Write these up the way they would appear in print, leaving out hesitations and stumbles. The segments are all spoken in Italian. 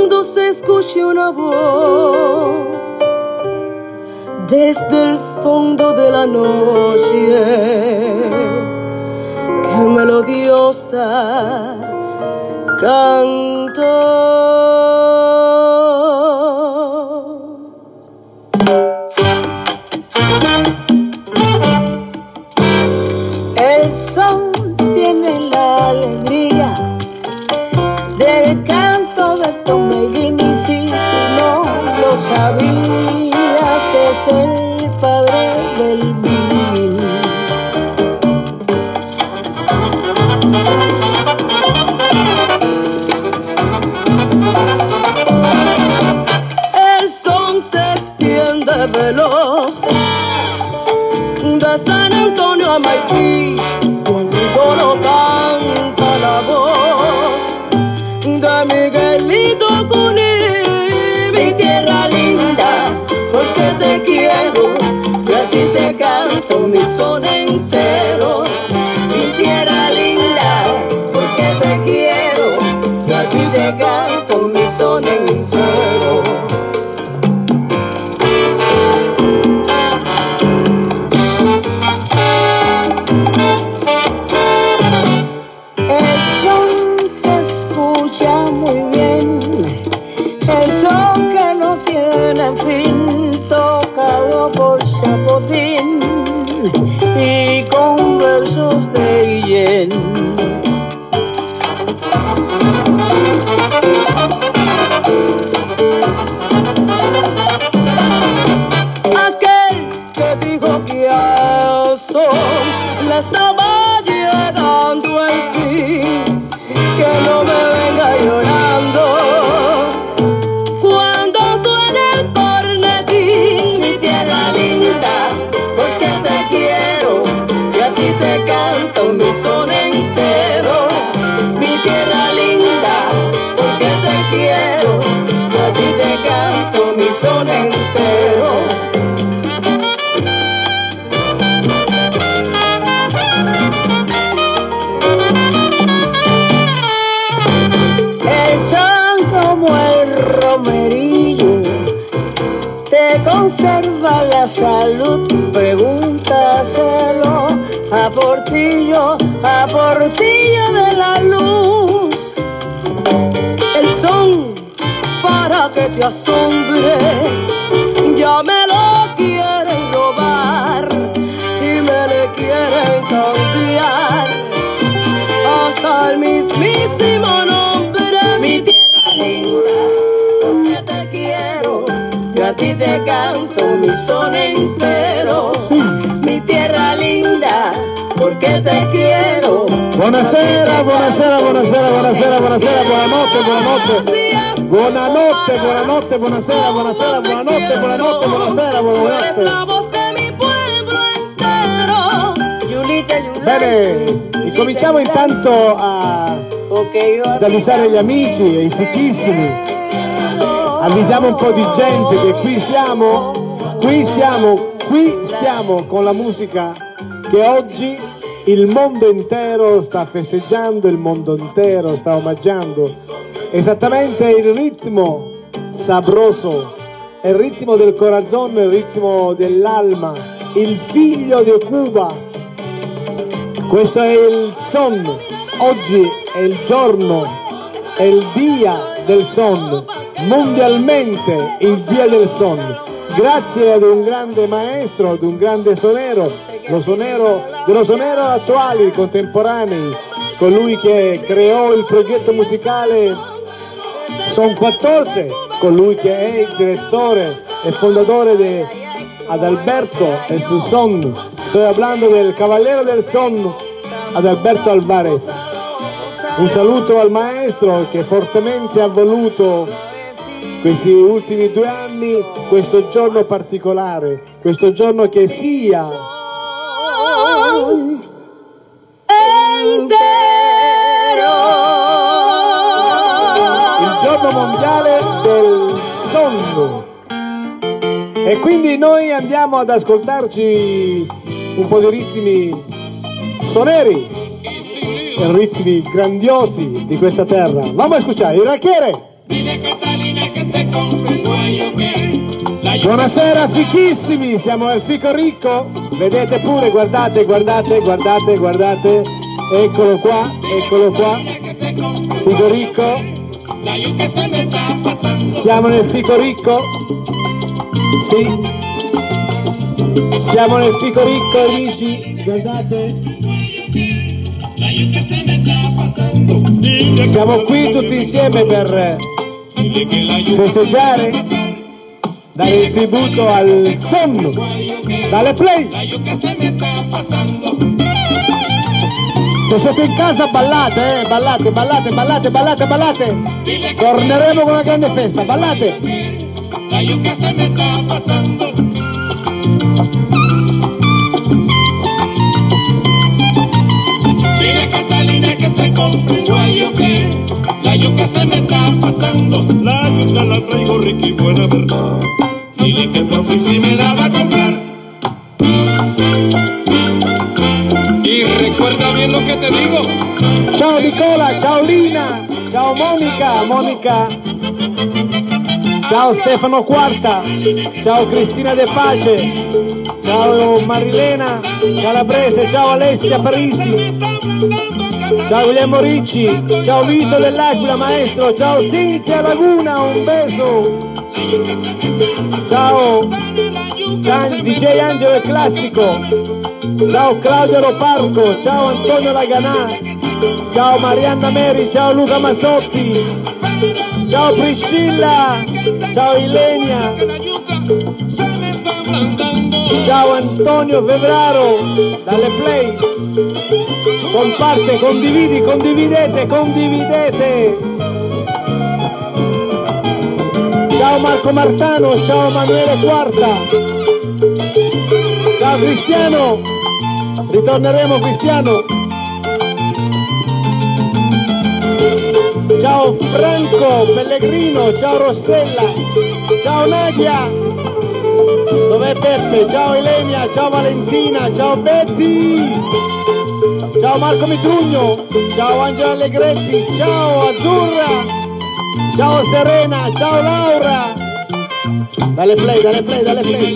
cuando se escuche una voz desde el fondo de la noche, que melodiosa cantó. El sol tiene la alegría del canto del tomeguín, y si tú no lo sabías, es el padre del vivir. El son se extiende veloz de San Antonio a Maicí, cuando lo canta la voz de Miguelito Cuní. Mi tierra linda, porque te quiero, y a ti te canto mi son entero. Mi tierra linda, porque te quiero, y a ti te canto mi son entero. Fin, tocado por Chapotín y con versos de Guillén. Aquel que dijo que a son le estaba llegando el fin, que no me venga llorando mi son entero. Mi tierra linda, porque te quiero, a ti te canto mi son entero. El son como el romerillo te conserva la salud, pregúntaselo a Portillo de la Luz. El son para que te asombres, ya me lo quieren robar y me le quieren cambiar hasta el mismísimo nombre. Mi tierra linda, porque te quiero, yo a ti te canto mi son entero. Mi tierra linda, porque te quiero. Buonasera, buonasera, buonasera, buonasera, buonasera, buonanotte, buonanotte. Buonanotte, buonanotte, buonasera, buonasera, buonanotte, buonanotte, buonasera, buonanotte. La voz de mi pueblo entero. Bene, incominciamo intanto ad avvisare gli amici e i fichissimi. Avvisiamo un po' di gente che qui stiamo con la musica che oggi il mondo intero sta festeggiando, il mondo intero sta omaggiando. Esattamente il ritmo sabroso, il ritmo del corazón, il ritmo dell'alma, il figlio di Cuba. Questo è il son. Oggi è il giorno, è il dia del son, mondialmente il dia del son. Grazie ad un grande maestro, ad un grande sonero, dello sonero attuali, contemporanei, colui che creò il progetto musicale Son 14, colui che è il direttore e fondatore di Adalberto e su Son. Estoy hablando del Cavallero del Son, Adalberto Alvarez. Un saluto al maestro che fortemente ha voluto questi ultimi 2 anni, questo giorno particolare, questo giorno che sia il giorno mondiale del sonno. E quindi noi andiamo ad ascoltarci un po' di ritmi soneri, ritmi grandiosi di questa terra. Vamos a escuchar, il racchiere! Buonasera fichissimi, siamo al Fico Ricco, vedete pure, guardate, guardate, guardate, guardate, eccolo qua, Fico Ricco, siamo nel Fico Ricco, sì, siamo nel Fico Ricco amici, guardate, siamo qui tutti insieme per festeggiare, dare il tributo al sonno, dalle play. Se siete in casa ballate, ballate, ballate, ballate, ballate, ballate. Torneremo con una grande festa, ballate. Dile Catalina que se compre un guayo que la yuca se me está pasando. La yuca la traigo rica y buena, verdad. Dile que por fin si me la va a comprar. Y recuerda bien lo que te digo. Ciao Nicola, ciao Lina, ciao Monica, Monica. Ciao Stefano Quarta, ciao Cristina De Pace, ciao Marilena Calabrese, ciao Alessia Parisi, ciao Guglielmo Ricci, ciao Vito dell'Aquila Maestro, ciao Cinzia Laguna, un beso, ciao DJ Angelo il Classico, ciao Claudio Roparco, ciao Antonio Laganà, ciao Marianna Meri, ciao Luca Masotti, ciao Priscilla, ciao Ilenia, ciao Antonio Fevraro dalle Play, comparte, condividi, condividete, condividete, ciao Marco Martano, ciao Emanuele Quarta, ciao Cristiano, ritorneremo Cristiano, ciao Franco Pellegrino, ciao Rossella, ciao Nadia, dov'è Peppe, ciao Elenia, ciao Valentina, ciao Betty, ciao Marco Mitrugno, ciao Angela Allegretti, ciao Azzurra, ciao Serena, ciao Laura, dalle play, dalle play, dalle play.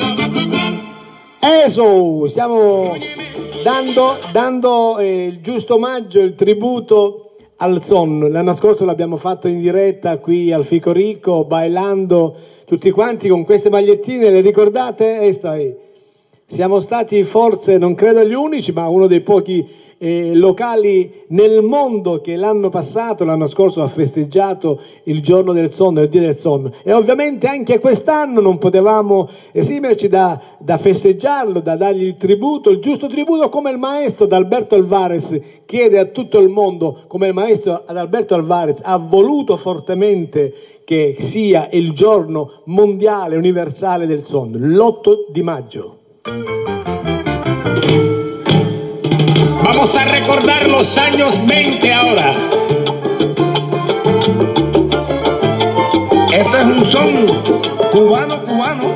Eso, stiamo dando il giusto omaggio, il tributo al sonno. L'anno scorso l'abbiamo fatto in diretta qui al Fico Ricco, bailando tutti quanti con queste magliettine, le ricordate? Siamo stati forse, non credo gli unici, ma uno dei pochi locali nel mondo che l'anno scorso ha festeggiato il giorno del sonno, il Dia del Sonno, e ovviamente anche quest'anno non potevamo esimerci da festeggiarlo, da dargli il tributo, il giusto tributo, come il maestro Adalberto Alvarez chiede a tutto il mondo, come il maestro Adalberto Alvarez ha voluto fortemente che sia il giorno mondiale universale del sonno, l'8 di maggio. Vamos a recordar los años 20 ahora. Este es un son cubano, cubano.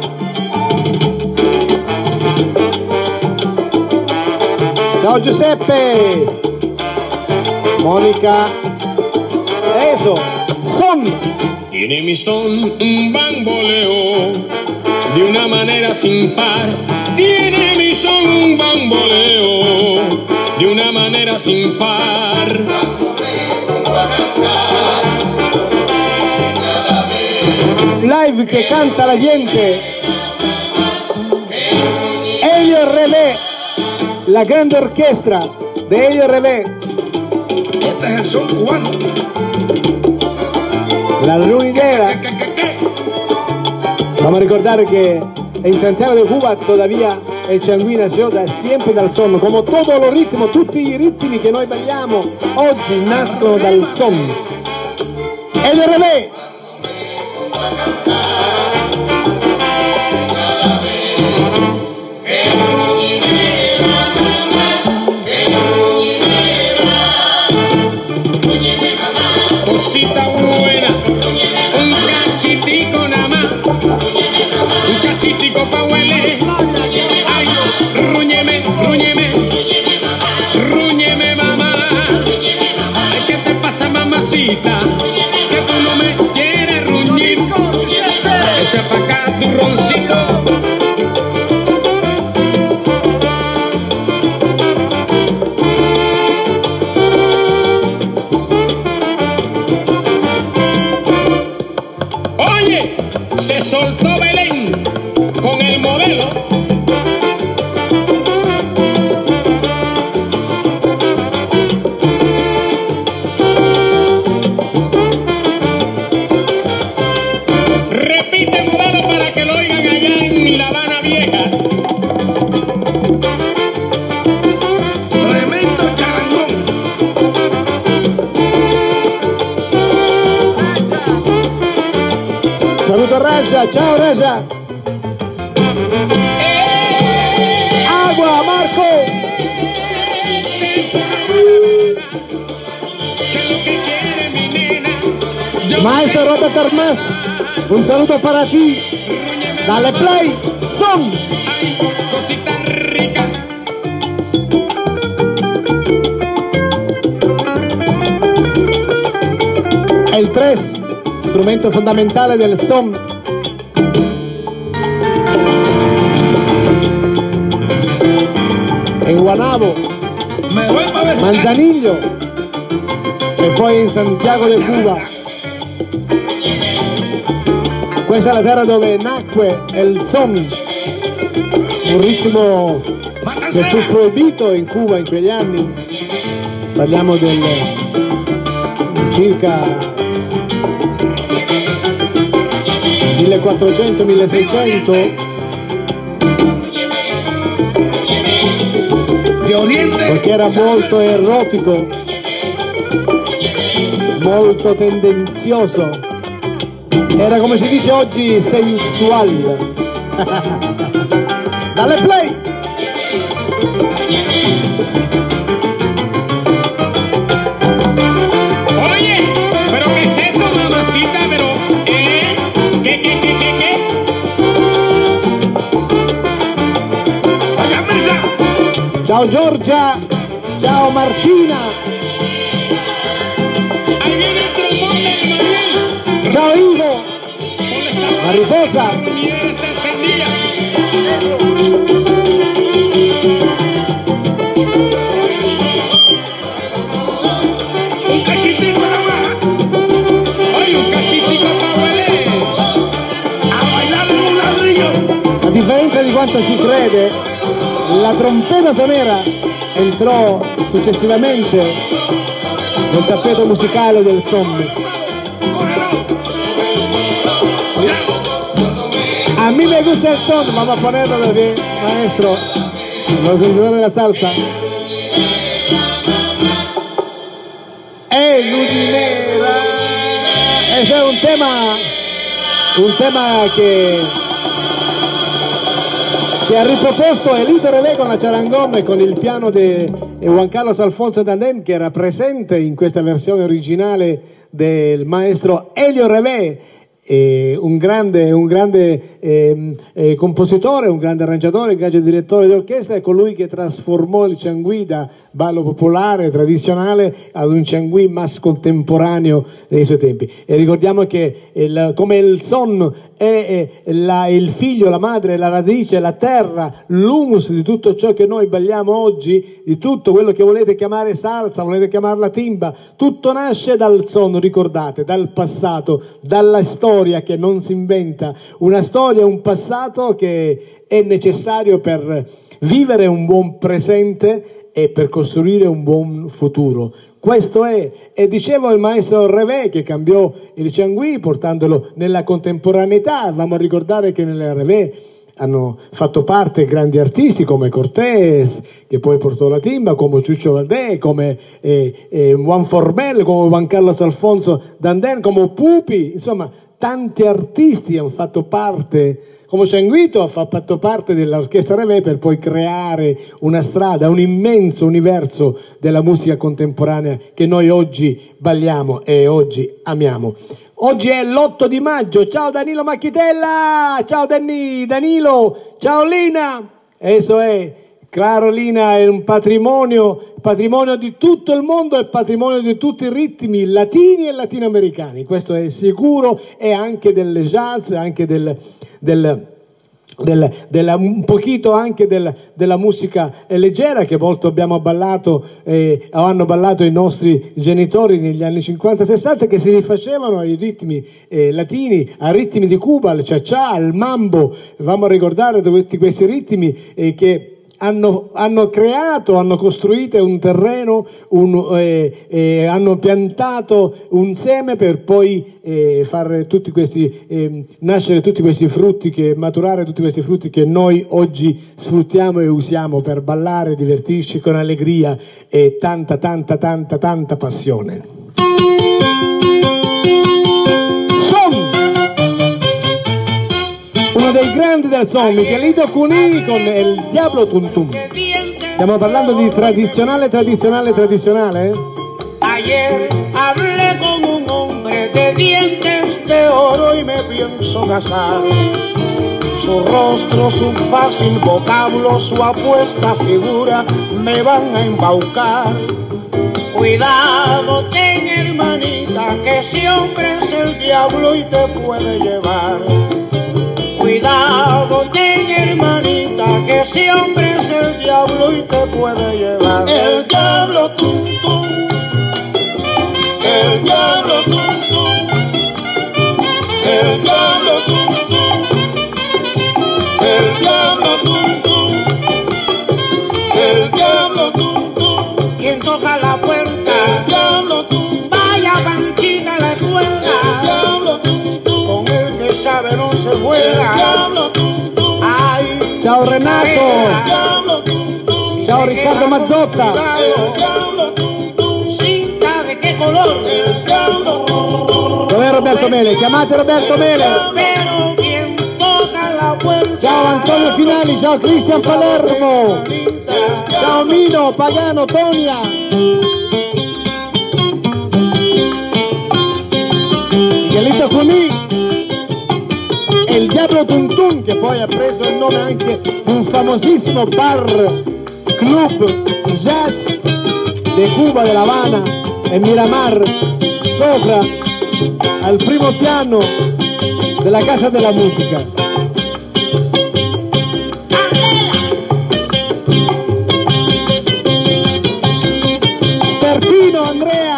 Ciao Giuseppe, Monica, eso, son. Tiene mi son un bamboleo de una manera sin par. Tiene mi son un bamboleo de una manera sin par. Live que canta la gente. Elio Revè, la grande orchestra de Elio Revè. Este es el son cubano. La lunidera. Vamos a ricordare che en Santiago de Cuba todavía el Changuí nació siempre dal sonno, come todo lo ritmo, tutti i ritmi che noi balliamo oggi nascono dal sonno. Elio Revè. Cosita buena, un cachitico nada más, un cachitico pa' huele. Ay, rúñeme, rúñeme, rúñeme mamá. Ay, ¿qué te pasa mamacita? Que tú no me quieres. echa pa' acá tu roncito. Oye, se soltó Belén con el modelo. Repite modelo para que lo oigan allá en La Habana Vieja. Tremendo charangón. Saluto Raja, ciao Raja. Agua, Marco. Que lo que quiere mi nena. Yo Maestro sé. Robert Armas, un saluto para ti. Dale play, son. Ay, cosita rica. El 3, strumento fondamentale del son. In Guanabo, Me voy para ver. Manzanillo e poi in Santiago de Cuba. Questa è la terra dove nacque il son, un ritmo che fu proibito in Cuba in quegli anni. Parliamo del circa 1400-1600, De Oriente. perché era molto erotico, molto tendenzioso, era come si dice oggi sensual. Dalle play! Oye, pero qué es esto, mamacita, pero ¿qué? Vaya mesa. Ciao Giorgia, ciao Martina, Ahí viene el trombón de Manuel. ciao Ivo, Ponle sabor. Mariposa. La ruñera está encendida. Un cachitico nada más. Oye, un cachitico pa' huele. A bailar en un ladrillo. a differenza di quanto si crede, la trompeta tonera entrò successivamente nel tappeto musicale del son. Cógelo. Cuidado. A mí me gusta el son, vamos a ponerlo de maestro, los organizadores de la salsa. L'Udinera, ese es un tema che ha riproposto Elito Revé con la charangón e con il piano di Juan Carlos Alfonso Dandén, che era presente in questa versione originale del maestro Elio Revé, un grande compositore, un grande arrangiatore, un grande direttore d'orchestra, è colui che trasformò il ciangui da ballo popolare, tradizionale, ad un ciangui mas contemporaneo dei suoi tempi. E ricordiamo che come il son è il figlio, la madre, la radice, la terra, l'humus di tutto ciò che noi balliamo oggi, di tutto quello che volete chiamare salsa, volete chiamarla timba, tutto nasce dal son, ricordate, dal passato, dalla storia che non si inventa, una storia, un passato che è necessario per vivere un buon presente e per costruire un buon futuro. Questo è, e dicevo il maestro Revé che cambiò il ciangui portandolo nella contemporaneità. Vamo a ricordare che nelle Revé hanno fatto parte grandi artisti come Cortés, che poi portò la timba, come Chucho Valdés, come Juan Formel, come Juan Carlos Alfonso Dandén, come Pupi, insomma tanti artisti hanno fatto parte, come Cianguito ha fatto parte dell'orchestra Revé per poi creare una strada, un immenso universo della musica contemporanea che noi oggi balliamo e oggi amiamo. Oggi è l'8 di maggio, ciao Danilo Macchitella, ciao Danilo, ciao Lina, eso è Carolina è un patrimonio di tutto il mondo e patrimonio di tutti i ritmi latini e latinoamericani, questo è sicuro, e anche del jazz, anche un pochino anche della musica leggera che molto abbiamo ballato o hanno ballato i nostri genitori negli anni 50-60, che si rifacevano ai ritmi latini, ai ritmi di Cuba, al cha-cha, al mambo. Vamo a ricordare tutti questi ritmi che hanno costruito un terreno, hanno piantato un seme per poi fare tutti questi, nascere tutti questi frutti, maturare tutti questi frutti che noi oggi sfruttiamo e usiamo per ballare, divertirci con allegria e tanta passione. Uno dei grandi del son, Miguelito Cuní con El Diablo Tum Tum. Stiamo parlando di tradizionale. Ayer hablé con un hombre de dientes de oro y me pienso casar. Su rostro, su fácil vocablo, su apuesta figura me van a embaucar. Cuidado, ten hermanita, que ese hombre es el diablo y te puede llevar. Cuidado, ten hermanita, que ese hombre es el diablo y te puede llevar. El diablo tum tum, el diablo tum tum, el diablo tum tum, el diablo tum tum, el diablo tum tum. Quien toca la puerta, el diablo tum, vaya Panchita a la escuela. el diablo tum tum, Con el que sabe no se juega. el diablo tum tum, Ay, Ciao Renato, el diablo tum tum, ciao Riccardo Mazzotta. el diablo tum tum, cinta de qué color, el diablo tum tum, Dov'è Roberto Mele? Chiamate Roberto Mele. pero quien toca la puerta. Ciao Antonio Finali, ciao Cristian Palermo, ciao Mino, Pagano, Tonia. Miguelito Cuní, El Diablo Tum Tum, che poi ha preso il nome anche di un famosissimo bar club jazz de Cuba, de La Habana e Miramar, sopra al primo piano della Casa della Musica. Spertino Andrea,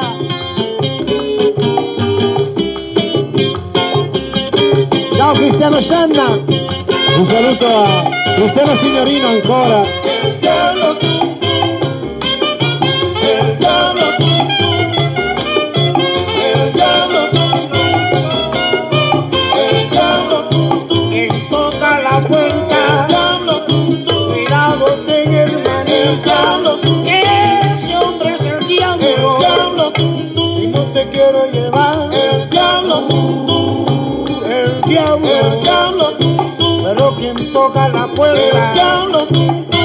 ciao Cristiano Scianna, un saluto a Cristiano Signorino ancora. el diablo tum tum, el diablo tum tum, el diablo tum tum, el diablo tum tum, Quien toca la el puerta, diablo tum tum, cuidado, ten el hermanita, diablo tum tum, que ese hombre es el el diablo diablo tum tum, y no te quiero llevar. el diablo tum tum, El diablo, el diablo tum tum, pero quien toca la el puerta. diablo tum tum.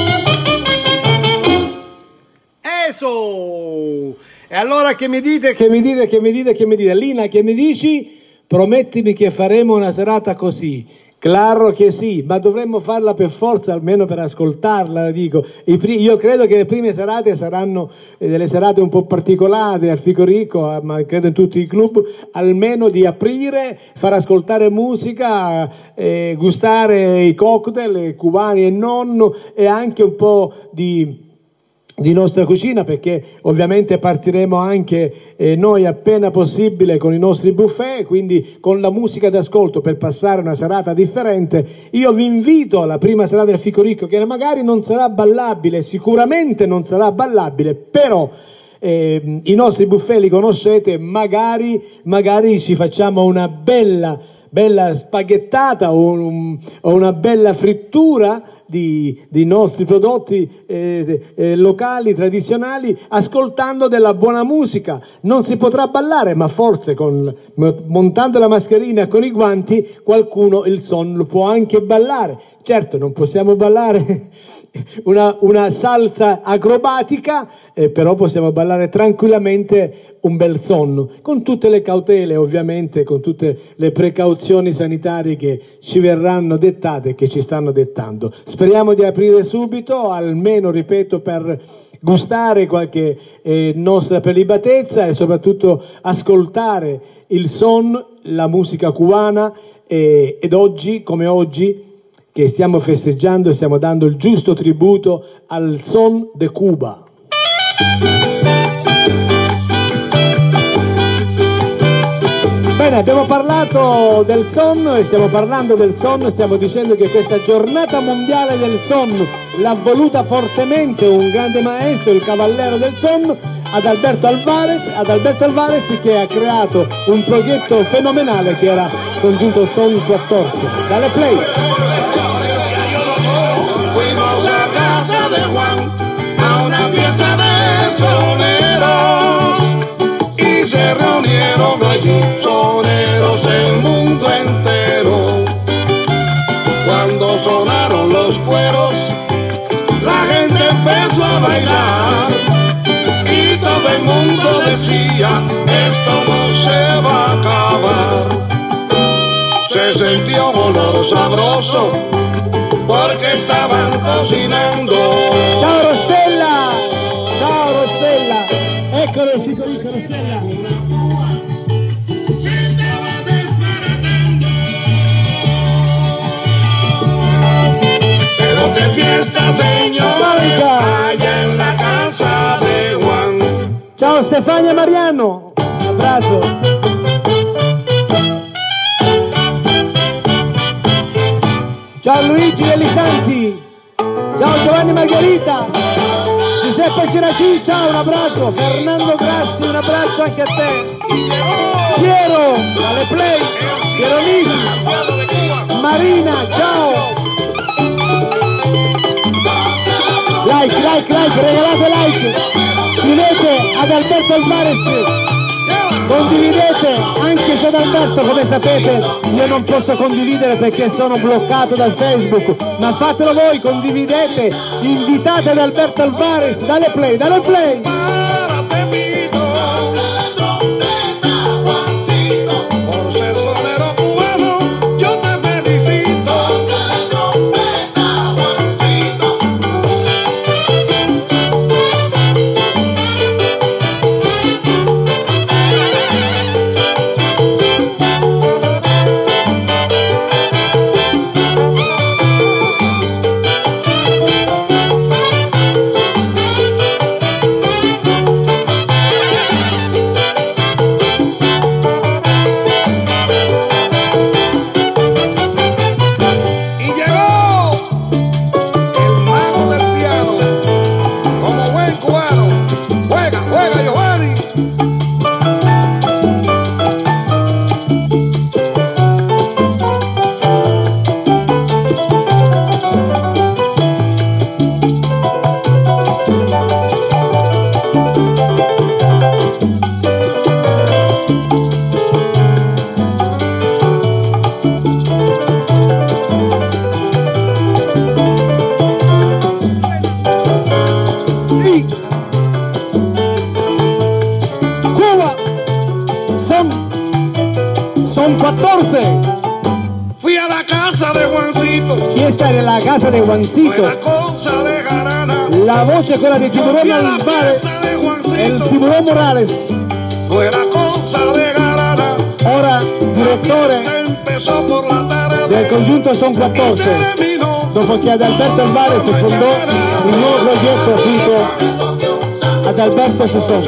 Eso! E allora che mi dite? Lina, che mi dici? Promettimi che faremo una serata così. Claro che sì, ma dovremmo farla per forza, almeno per ascoltarla, dico. Io credo che le prime serate saranno delle serate un po' particolari al Fico Ricco, ma credo in tutti i club, almeno di aprire, far ascoltare musica, gustare i cocktail cubani e non, e anche un po' di nostra cucina, perché ovviamente partiremo anche noi appena possibile con i nostri buffet, quindi con la musica d'ascolto per passare una serata differente. Io vi invito alla prima serata del Fico Ricco, che magari non sarà ballabile, sicuramente non sarà ballabile, però i nostri buffet li conoscete, magari ci facciamo una bella spaghettata o una bella frittura di nostri prodotti locali, tradizionali, ascoltando della buona musica. Non si potrà ballare, ma forse montando la mascherina con i guanti qualcuno il son lo può anche ballare. Certo, non possiamo ballare una salsa acrobatica, però possiamo ballare tranquillamente un bel sonno, con tutte le cautele ovviamente, con tutte le precauzioni sanitarie che ci verranno dettate e che ci stanno dettando. Speriamo di aprire subito, almeno, ripeto, per gustare qualche nostra prelibatezza e soprattutto ascoltare il son, la musica cubana, ed oggi, come oggi, che stiamo festeggiando, stiamo dando il giusto tributo al son de Cuba. Bene, abbiamo parlato del son e stiamo parlando del son, stiamo dicendo che questa giornata mondiale del son l'ha voluta fortemente un grande maestro, il cavallero del son, Adalberto Alvarez, che ha creato un progetto fenomenale che era congiunto Son 14. Dale play! Fuimos a casa de Juan a una fiesta de soneros y se reunieron allí soneros del mundo entero. Cuando sonaron los cueros, la gente empezó a bailar y todo el mundo decía, esto no se va a acabar. Se sentía un olor sabroso porque estaban cocinando. Ciao Rossella! Ciao Rossella! Eccolo il figlio di Rossella! Se estaba desbaratando. Pero qué fiesta, señores, allá en la casa de Juan. Ciao Stefania Mariano! Un abbraccio! Ciao Luigi Elisanti, ciao Giovanni Margherita, Giuseppe Ciracchi, ciao, un abbraccio, Fernando Grassi, un abbraccio anche a te, Piero, alle play, Piero Nisi, Marina, ciao, like, regalate like, scrivete ad Alberto Alvarez, condividete, anche se ad Alberto, come sapete, io non posso condividere perché sono bloccato dal Facebook, ma fatelo voi, condividete, invitate ad Alberto Alvarez, dale play, dale play! Por ser sonero cubano, yo te felicito. Son 14. Fui a la casa de Juancito. Fiesta en la casa de Juancito. Fue la cosa de Jarana. La voce è quella di Tiburón Alvarez, el Tiburón Morales. Fue la cosa de Jarana. Ora direttore del congiunto Son 14. Dopo che Adalberto Alvarez fondò un nuovo progetto junto ad Alberto Susson.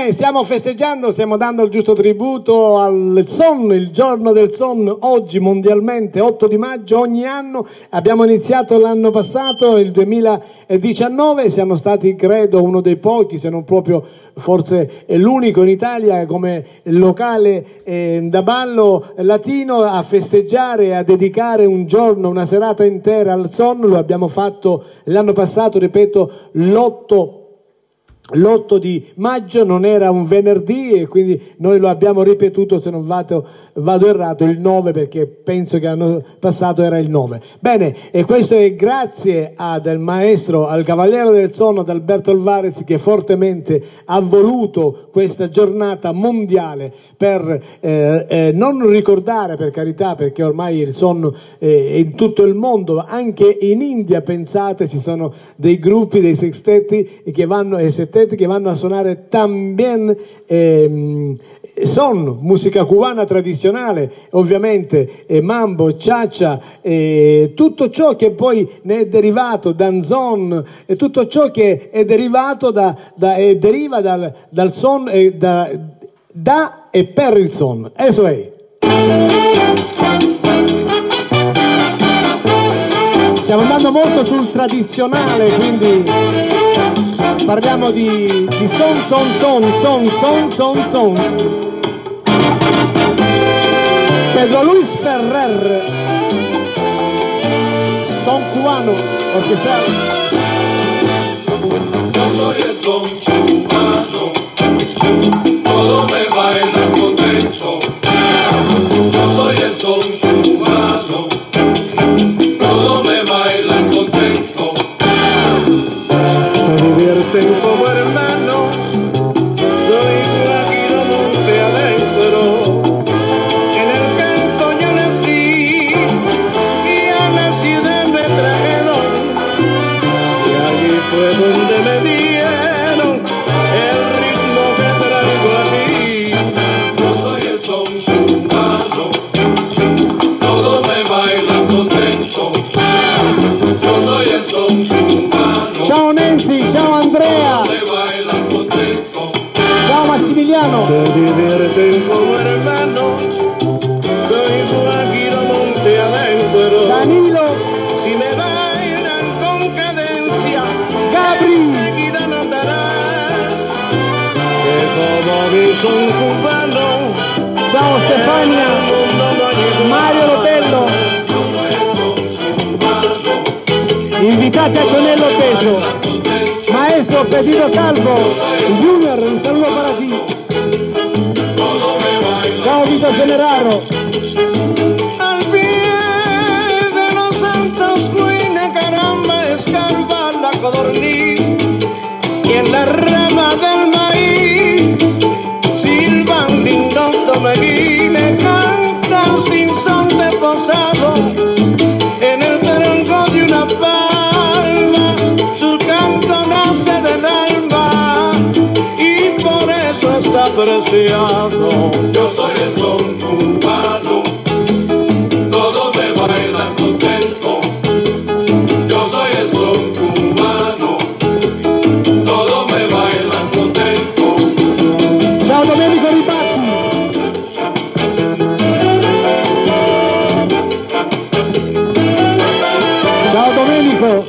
Bene, stiamo festeggiando, stiamo dando il giusto tributo al son, il giorno del son, oggi mondialmente, 8 di maggio, ogni anno. Abbiamo iniziato l'anno passato, il 2019, siamo stati, credo, uno dei pochi, se non proprio forse l'unico in Italia come locale da ballo latino a festeggiare, a dedicare un giorno, una serata intera al son. Lo abbiamo fatto l'anno passato, ripeto, l'8 di maggio, non era un venerdì e quindi noi lo abbiamo ripetuto, se non vado errato, il 9, perché penso che l'anno passato era il 9. Bene, e questo è grazie al maestro, al cavaliere del son, ad Alberto Alvarez, che fortemente ha voluto questa giornata mondiale per non ricordare, per carità, perché ormai il son è in tutto il mondo, anche in India, pensate, ci sono dei gruppi, dei sextetti che vanno a suonare también son, musica cubana tradizionale, ovviamente mambo, cha-cha, tutto ciò che poi ne è derivato, danzón, e tutto ciò che è derivato deriva dal son e da e per il son. Eso è. Stiamo andando molto sul tradizionale, quindi parliamo di son. Pedro Luis Ferrer, son cubano, orquestal. Yo soy el son cubano, todo me baila contento. Yo soy el son cubano, todo me baila contento. Se divierten como hermanos, soy guajiro monte adentro. En el canto yo nací y al nací me trajeron, y allí fue donde me dieron el ritmo que traigo aquí. Yo soy el son cubano, todo me baila contento. Yo soy el son cubano. Ciao Nancy, ciao Andrea, ciao Massimiliano. Se divierten como hermanos, soy guajiro monte adentro. Danilo, Si me bailan con cadencia, Gabri, enseguida notarás que como mi son cubano, ciao Stefania, el mundo no hay igual. Mario Lotello, Yo soy el son cubano, invitati a Tonello Peso, maestro Pedro Calvo, Junior, un saludo para ti. todo me baila. Ciao Vito Semeraro. Al pie de los santos cuina caramba escarba la codorniz, y en la rama del maíz silban lindo tomeguines, cantan sin son de posado en el tronco de una palma. Su canto nace del alma y por eso está preciado. Yo soy el son cubano, todo me baila contento. Yo soy el son cubano, todo me baila contento. Ciao Domenico Ribatti. Ciao Domenico.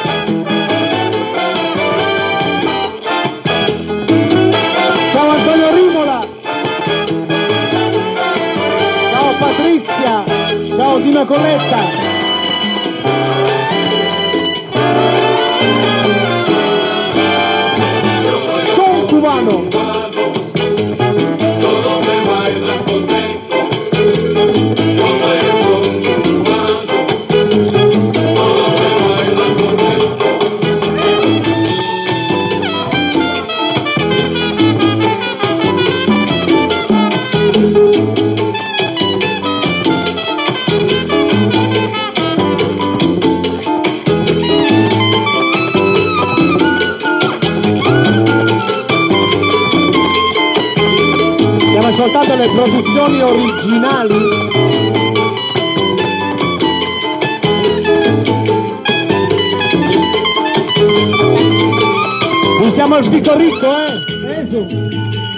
Ciao Antonio Rimola. Ciao Patrizia. Ciao Dino Colletta. Son cubano. Todo me baila contento. Yo soy el son cubano, todo me baila contento. Abbiamo ascoltato le produzioni originali. Usiamo il fico ricco, Eso.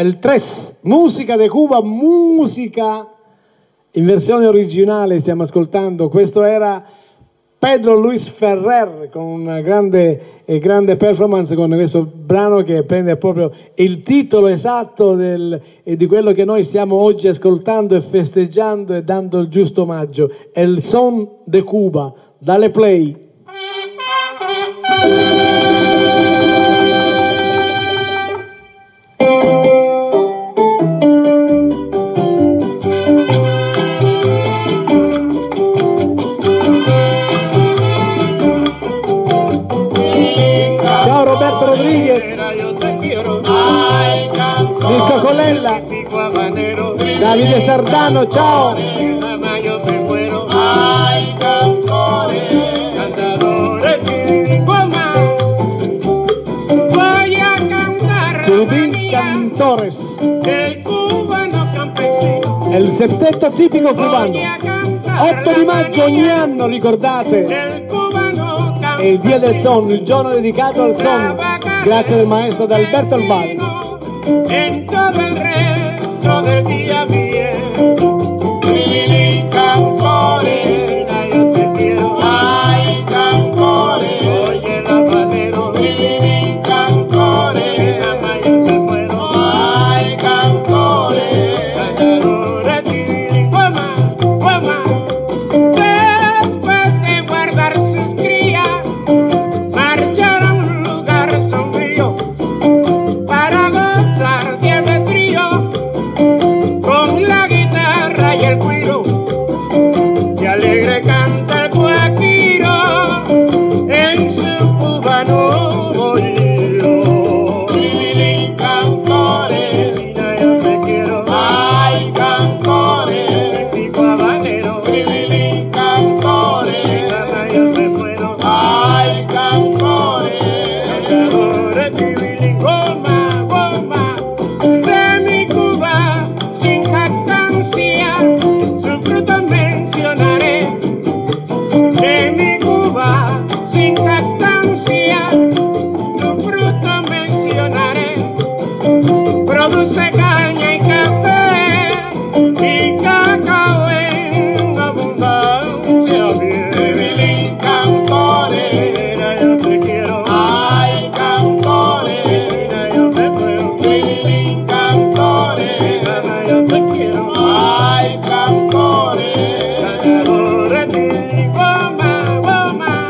El Tres, musica de Cuba, musica in versione originale stiamo ascoltando. Questo era Pedro Luis Ferrer con una grande performance con questo brano che prende proprio il titolo esatto di quello che noi stiamo oggi ascoltando e festeggiando e dando il giusto omaggio. El Son de Cuba, dale play. Mirko Colella, Davide Sardano, ciao. Rubín Cantores, il settetto tipico cubano. 8 di maggio ogni anno, ricordate, è il Dia del Son, il giorno dedicato al son, grazie al maestro Alberto Alvarez. En todo el resto del día bien, Lili Cantores, yo te quiero, ay Cantores, oye el habanero, Lili Cantores, mamá yo te muero, ay Cantores, cantadores, Lili, guama, guama, después de guardar sus crías, marcharon a un lugar sombrío, para gozar de albedrío, con la guitarra y el cuiro, y alegre canta el guajiro en su cubano bolero. Lili Cantores, China yo te quiero, ay Cantores, pico habanero. Lili Cantores, mamá yo te muero, ay Cantores, cantadores, Lili, goma, goma, de mi Cuba sin jactancia, su fruto mencionaré. De mi Cuba sin jactancia, su fruto mencionaré. Produce caña y café y cacao en abundancia. Lili Cantores, yo te quiero, ay Cantores, China yo te puedo. Lili Cantores, mamá yo te quiero, ay Cantores, cantadores, Lili, goma, goma,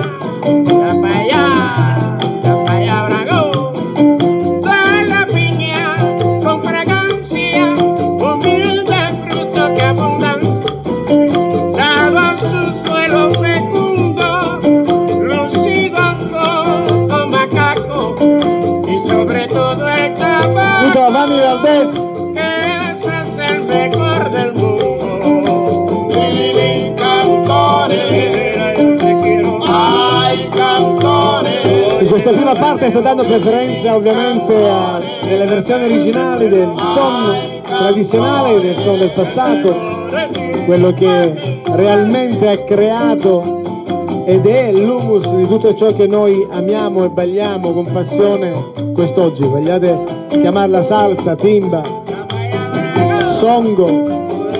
ya pa' allá, bragó, da la piña con fragancia, humilde fruto que abundan, dado su suelo fecundo, lucidos con macaco, y sobre todo el tabaco, Giovanni Valdés, que ese es el mejor del mundo. Lili Cantores, yo te quiero, ay Cantores. in questa prima parte sto dando preferenza ovviamente delle versioni originali del son tradizionale, del son del passato, quello che realmente ha creato ed è l'humus di tutto ciò che noi amiamo e balliamo con passione quest'oggi. Vogliate chiamarla salsa, timba, songo.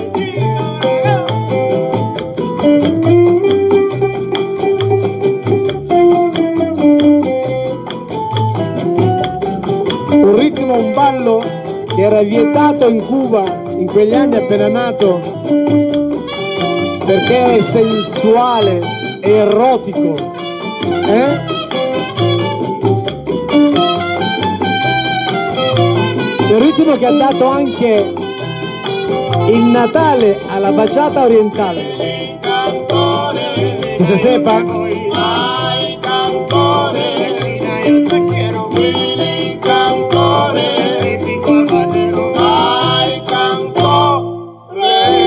Un ritmo, un ballo che era vietato in Cuba in quegli anni appena nato perché è sensuale e erotico, il ritmo che ha dato anche il Natale alla baciata orientale, che se sepa. Ay Cantores, China yo te quiero, Lili Cantores, pico habanero, ay Cantores.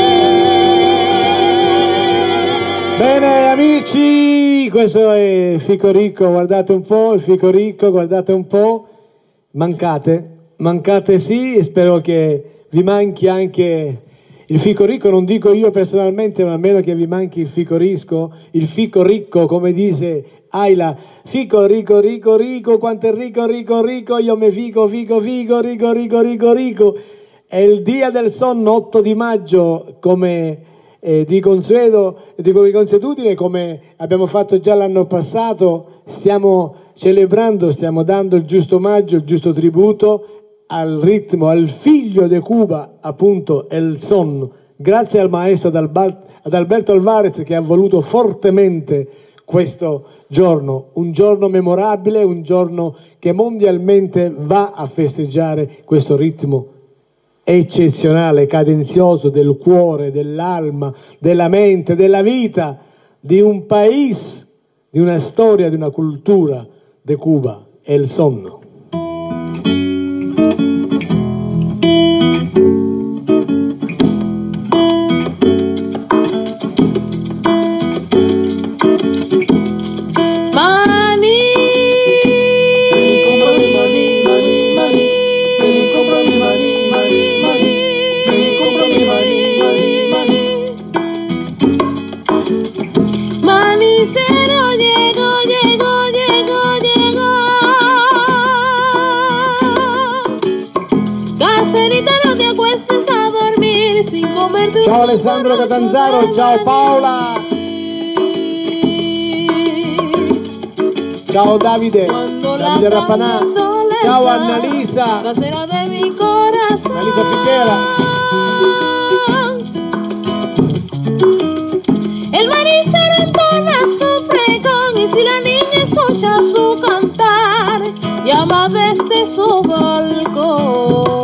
Bene amici, questo è Fico Ricco, guardate un po', il Fico Ricco, guardate un po', mancate sì, e spero che vi manchi anche il Fico Ricco, non dico io personalmente, ma almeno che vi manchi il Fico Ricco, come dice Aila, fico, rico, rico, rico, quanto è rico, rico, rico, io mi fico, fico, fico, rico, rico, rico, rico. È il Dia del Sonno, 8 di maggio, come di consuetudine, come abbiamo fatto già l'anno passato, stiamo celebrando, stiamo dando il giusto omaggio, il giusto tributo al ritmo, al figlio di Cuba, appunto, El Son. Grazie al maestro Adalberto Alvarez che ha voluto fortemente questo giorno, un giorno memorabile, un giorno che mondialmente va a festeggiare questo ritmo eccezionale, cadenzioso del cuore, dell'alma, della mente, della vita, di un paese, di una storia, di una cultura di Cuba, El Son. Ciao Alessandro Catanzaro, ciao Paola, ciao Davide Rappanà, ciao Annalisa, Annalisa Fichera. El manicero entona su pregón y si la niña escucha su cantar, llama desde su balcón.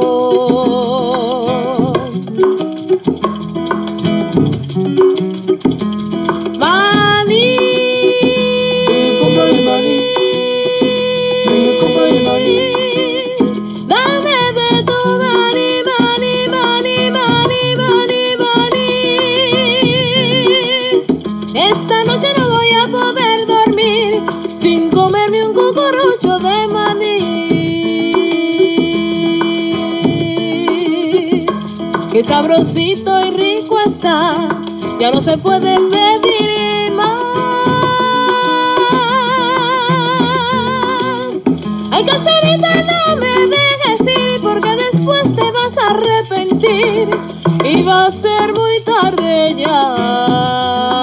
Qué sabrosito y rico está, ya no se puede pedir más. Ay, caserita, no me dejes ir, porque después te vas a arrepentir y va a ser muy tarde ya.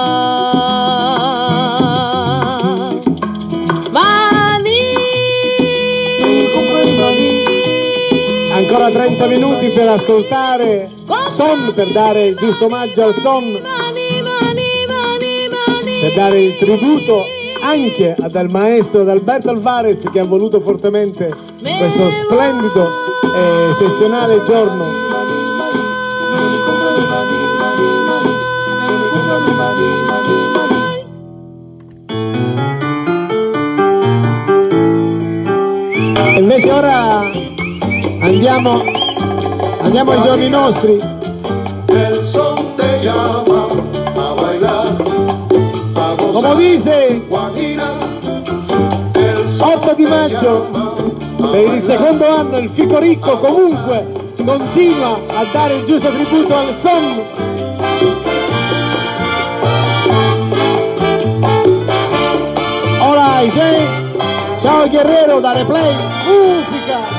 Ancora 30 minuti per ascoltare Son, per dare il giusto omaggio al Son, per dare il tributo anche al maestro Adalberto Alvarez che ha voluto fortemente questo splendido e eccezionale giorno. Invece ora andiamo ai giorni nostri. El son te llama a bailar, a gozar, Como dice, Guajira, el son 8 di maggio, per il secondo anno il Fico Ricco comunque continua a dare il giusto tributo al Son. Alright, ciao Guerrero da Replay, musica!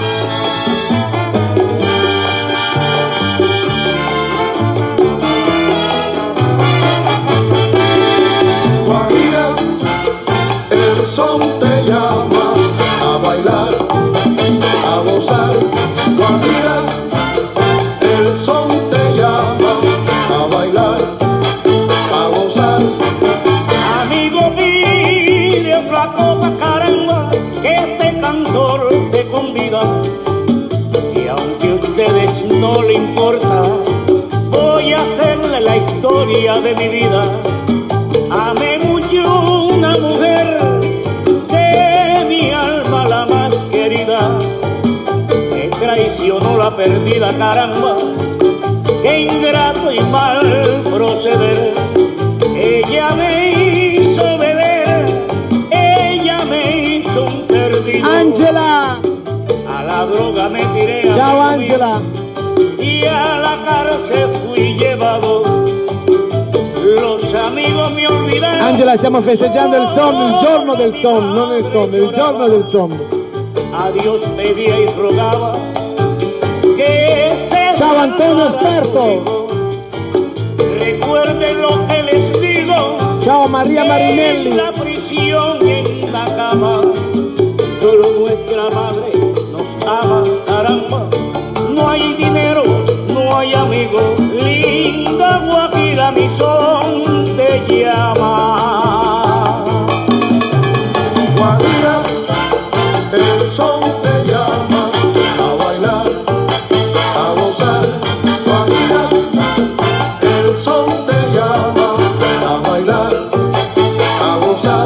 Guajira, el son te llama a bailar, a gozar. Guajira, el son te llama a bailar, a gozar. Amigo, pide otra copa, caramba, que este cantor te convida. Y aunque a ustedes no le importa, voy a hacerle la historia de mi vida. Amé mucho una mujer de mi alma la más querida, me traicionó la perdida, caramba, qué ingrato y mal proceder. Ella me hizo beber, ella me hizo un perdido. Angela! A la droga me tiré. Ciao Angela! Y a la cárcel fui llevado. Los amigo me olvidaron. Angela, stiamo festeggiando il son, il giorno del son, non il son, il giorno del son. A Dios pedía y rogaba que se Ciao Antonio Esperto. Recuerden lo que les digo. Ciao Maria Marinelli. En la prisión y en la cama, solo nuestra madre nos ama, caramba. No hay dinero, no hay amigo. Linda Guajira, mi son te llama. Guajira, el son te llama a bailar, a gozar. Guajira, el son te llama a bailar, a gozar.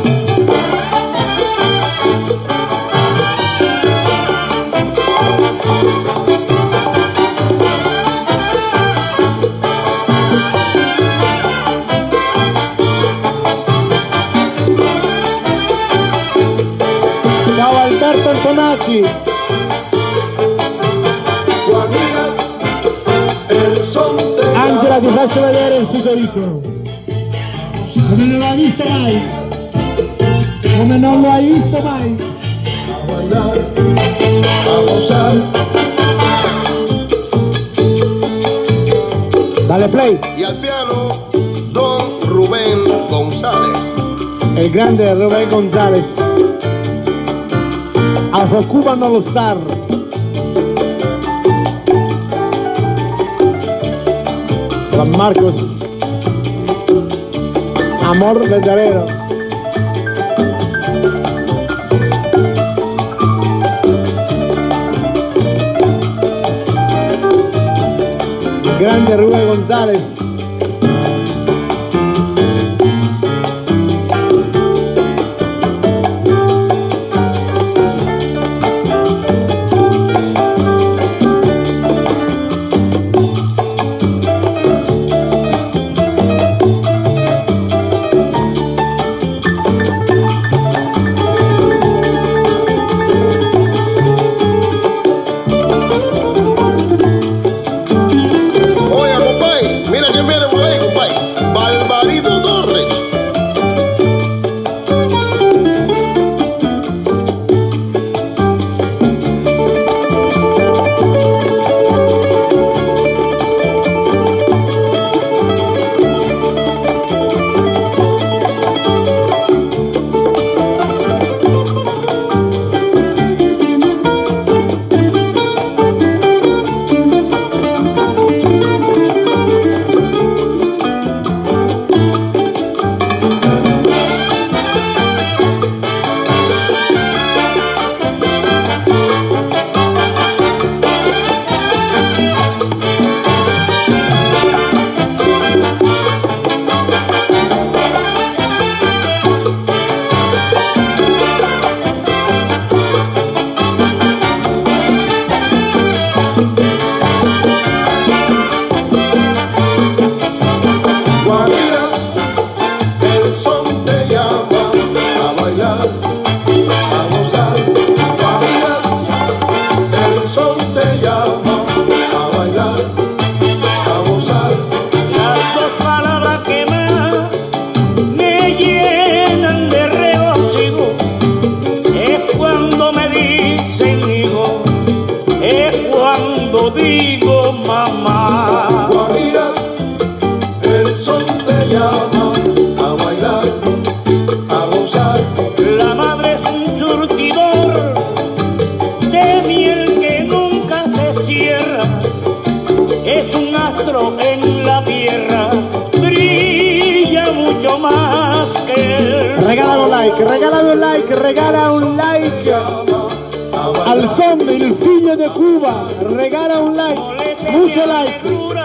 Ciao Alberto Antonacci. Guajira, el son te Angela, ti faccio vedere il Federico. Come non l'hai visto mai? Come non lo hai visto mai? a bailar, a gozar. Dale play. Y al piano, don Rubén González. Il grande Rubén González. Afro-Cubano All Star. Juan Marcos. Amor verdadero. Grande Rubén González. Oiga, compadre, mira quién viene por ahí, compadre. Barbarito Torres. Guajira, el son te llama a bailar, a gozar. Guajira, el son te llama a bailar, a gozar. Las dos palabras que más me llenan de regocijo es cuando me dicen hijo, es cuando digo mamá. Guajira, el son te llama a bailar, a gozar. La madre es un surtidor de miel que nunca se cierra, es un astro en la tierra, brilla mucho más que el Regala un like, regálame un like, regala un like al son, il figlio de Cuba. Regala un like, mucho like.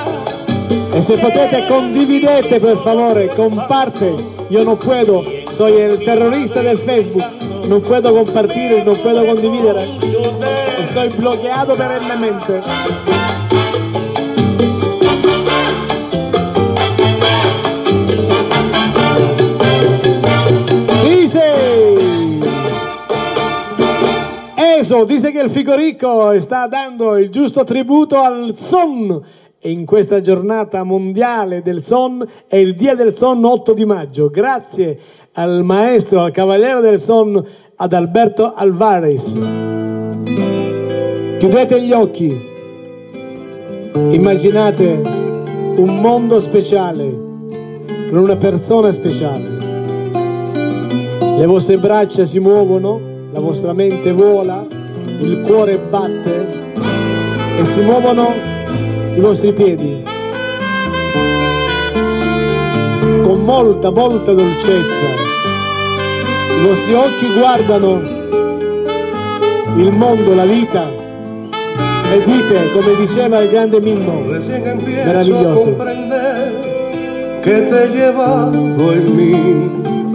E se potete condividete per favore, comparte. Yo no puedo, soy el terrorista del Facebook. No puedo compartir, no puedo condividere. Estoy bloqueado perennemente. Eso, dice que el Figorico está dando il giusto tributo al son in questa giornata mondiale del son, è il Dia del Son 8 di maggio. Grazie al maestro, al cavaliere del son, ad Alberto Alvarez. Chiudete gli occhi, immaginate un mondo speciale, con una persona speciale. Le vostre braccia si muovono, la vostra mente vola, il cuore batte e si muovono i vostri piedi con molta dolcezza. I vostri occhi guardano il mondo, la vita, e dite, come diceva il grande Mimmo, meraviglioso. Que te he llevado en mí,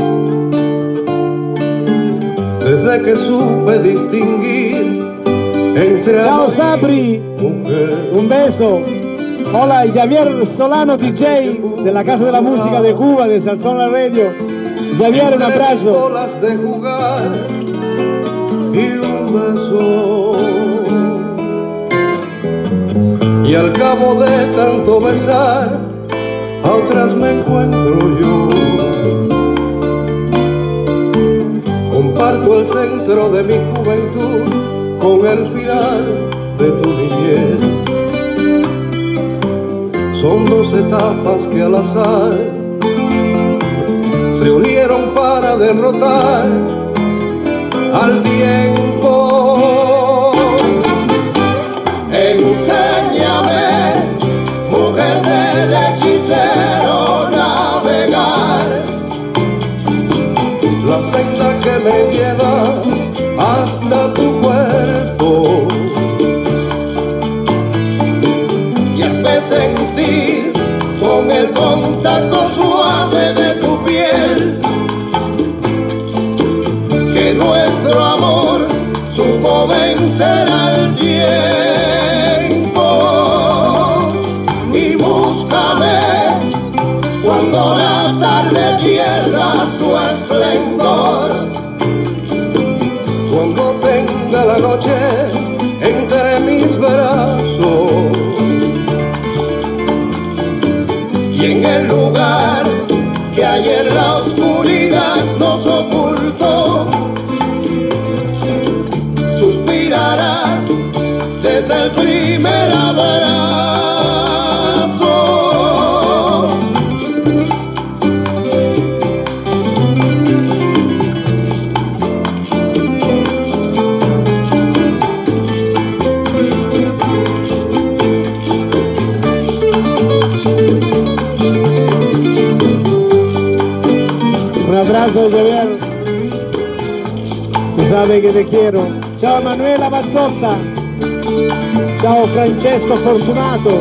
desde que supe distinguir entre Ciao Sabri, un beso. Hola, Javier Solano, DJ della Casa della Musica de Cuba, de Salsón La Radio. Javier, un abrazo. De jugar y un beso. Y al cabo de tanto besar, a otras me encuentro yo. Comparto el centro de mi juventud con el final de tu niñez. Son dos etapas que al azar se unieron para derrotar al tiempo. Enséñame, mujer del hechicero, navegar la senda que me lleva hasta tu cuerpo, y hazme sentir con el contacto suave de tu piel que nuestro amor supo vencer al tiempo. Y búscame cuando la tarde pierda su esplendor, cuando tenga la noche entre mis brazos, y en el lugar que ayer la oscuridad nos ocultó, suspirarás desde el primer abrazo. Un abrazo, Javier. Tú sabes que te quiero. Ciao Manuela Mazzotta. Ciao Francesco Fortunato.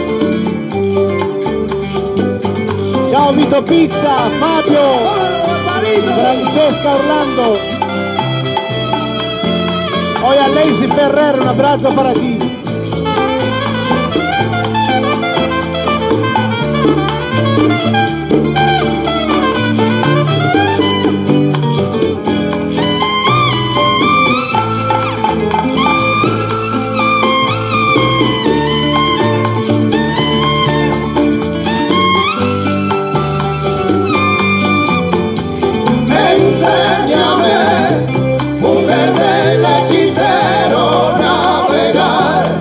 Ciao Vito Pizza, Fabio, Francesca Orlando. Hoy a Lacey Ferrer, un abrazo para ti. Enséñame, mujer del hechicero, navegar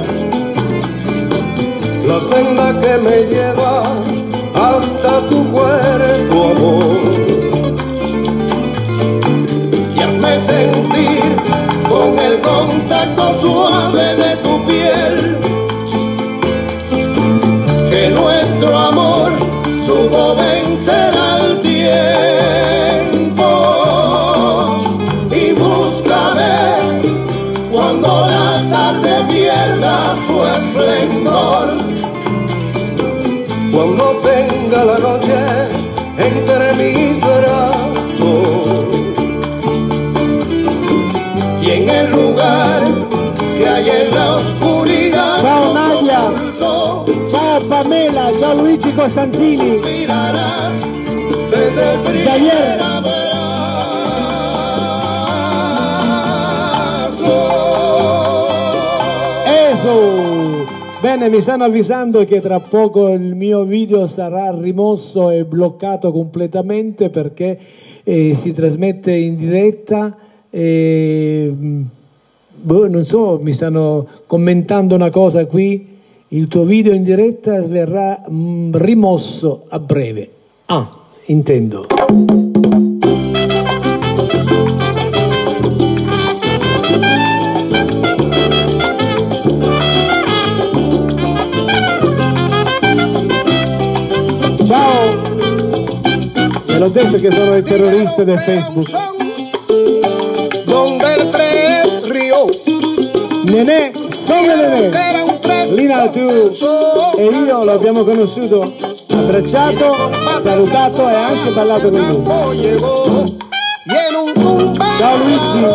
la senda que me lleva hasta tu cuerpo, amor, y hazme sentir con el contacto suave de tu piel que nuestro amor supo vencer al tiempo. Y búscame cuando la tarde pierda su esplendor, cuando tenga la noche entre mis brazos, y en el lugar que hay en la oscuridad. Ciao Nadia. Ciao Pamela, ciao Luigi Costantini. Mirarás desde el primer Javier. abrazo. Eso. Bene, mi stanno avvisando che tra poco il mio video sarà rimosso e bloccato completamente perché si trasmette in diretta e non so, mi stanno commentando una cosa qui. Il tuo video in diretta verrà rimosso a breve. Ah, intendo. Ciao! Me l'ho detto che sono il terrorista del Facebook. Donde el tres río. Nenè, sono Nenè. Lina, tu e io lo abbiamo conosciuto, abbracciato, salutato e anche ballato con lui. Ciao Luigi.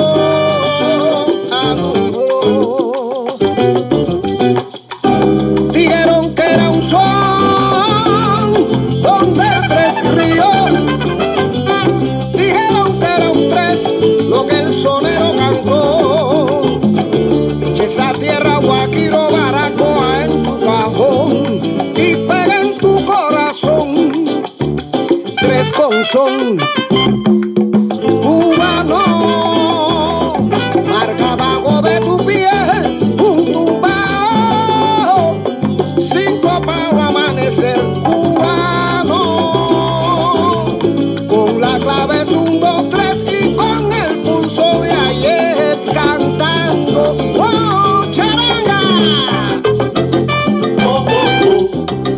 Dijeron que era un son donde el tres río. Dijeron que era un tres lo que el sonero cantó. Eche esa tierra guaquiro baracoa en tu cajón y pega en tu corazón tres con son cubano. Marca abajo de tu piel un tumbao, cinco para amanecer cubano. Con la clave es 1, 2, 3 y con el pulso de ayer cantando. ¡Oh, charanga! Oh, oh, oh.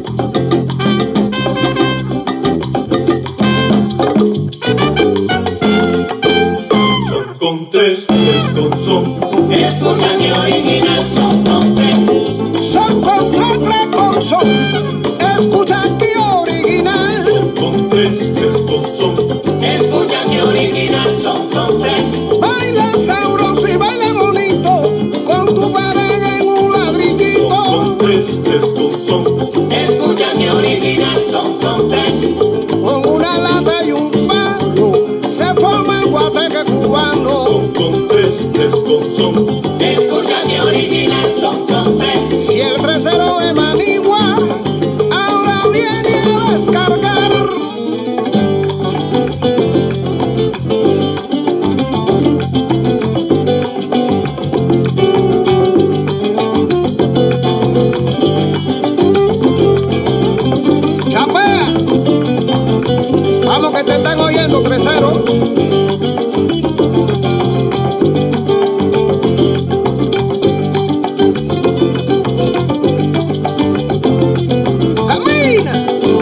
Son con tres con son. Escucha mi original, son con tres. Son con tres con son. Escucha mi original. Con tres con son. Escucha mi original, son con tres. Baila sabroso y baila bonito con tu pared en un ladrillito. Con tres con son. Escucha mi original, son con tres. Con una lata y un palo se forma el guateque cubano. Con tres con son. Escucha mi original, son con tres. Si el tercero de Manigua ahora viene a descargar. ¡Chapea! Vamos que te están oyendo, tercero. ¡Camina!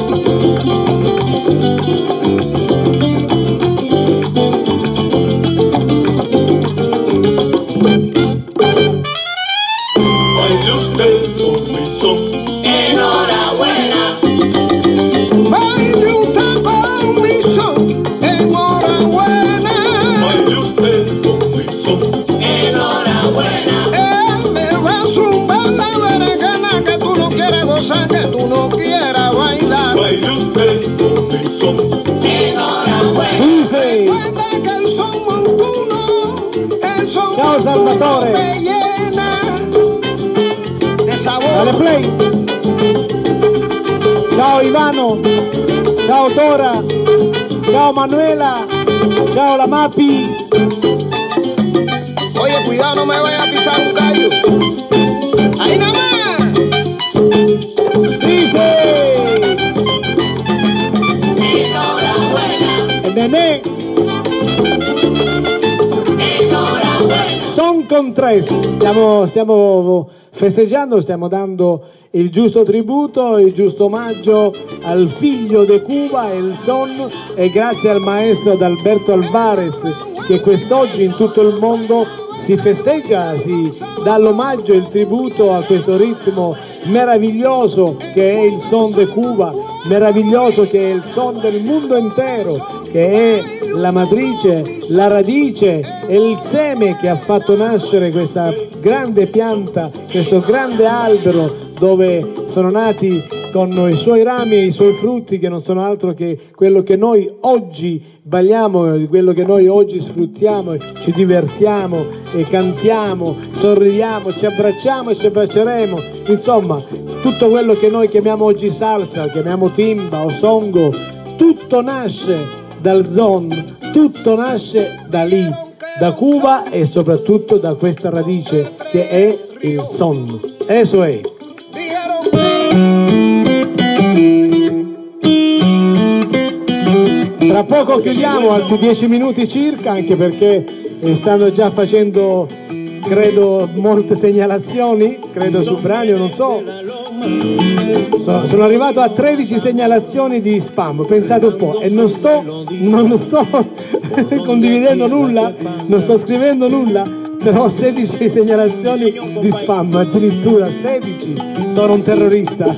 Baile usted con mi son. Enhorabuena, Baile usted con mi son, enhorabuena. Baile usted con mi son. enhorabuena. Me va a zumbar la berenjena que tú no quieres gozar, que tú no quieras bailar. Baile usted con mi son. Enhorabuena. Dice, Recuerda que el son montuno, el son Ciao, montuno Salvatore. te llena de sabor. dale play. Ciao Ivano. Ciao Tora. Ciao Manuela. Ciao la Mapi. Oye, cuidado, no me vayas a pisar un gallo. Ahí nada más. Dice, Enhorabuena, el Nenè. enhorabuena. Son con tres, stiamo festeggiando, stiamo dando il giusto tributo, il giusto omaggio al figlio de Cuba, il son, e grazie al maestro Adalberto Alvarez che quest'oggi in tutto il mondo si festeggia, si dà l'omaggio e il tributo a questo ritmo meraviglioso che è il son de Cuba, meraviglioso che è il son del mondo intero, che è la matrice, la radice e il seme che ha fatto nascere questa grande pianta, questo grande albero dove sono nati con i suoi rami e i suoi frutti, che non sono altro che quello che noi oggi balliamo, quello che noi oggi sfruttiamo, ci divertiamo e cantiamo, sorridiamo, ci abbracciamo e ci abbracceremo, insomma tutto quello che noi chiamiamo oggi salsa, chiamiamo timba o songo, tutto nasce dal son, tutto nasce da lì, da Cuba e soprattutto da questa radice che è il son. Eso è. Tra poco chiudiamo, altri 10 minuti circa, anche perché stanno già facendo, credo, molte segnalazioni, credo sul brano, non so. Sono arrivato a 13 segnalazioni di spam, pensate un po', e non sto condividendo nulla, non sto scrivendo nulla, però 16 segnalazioni di spam, addirittura 16, sono un terrorista.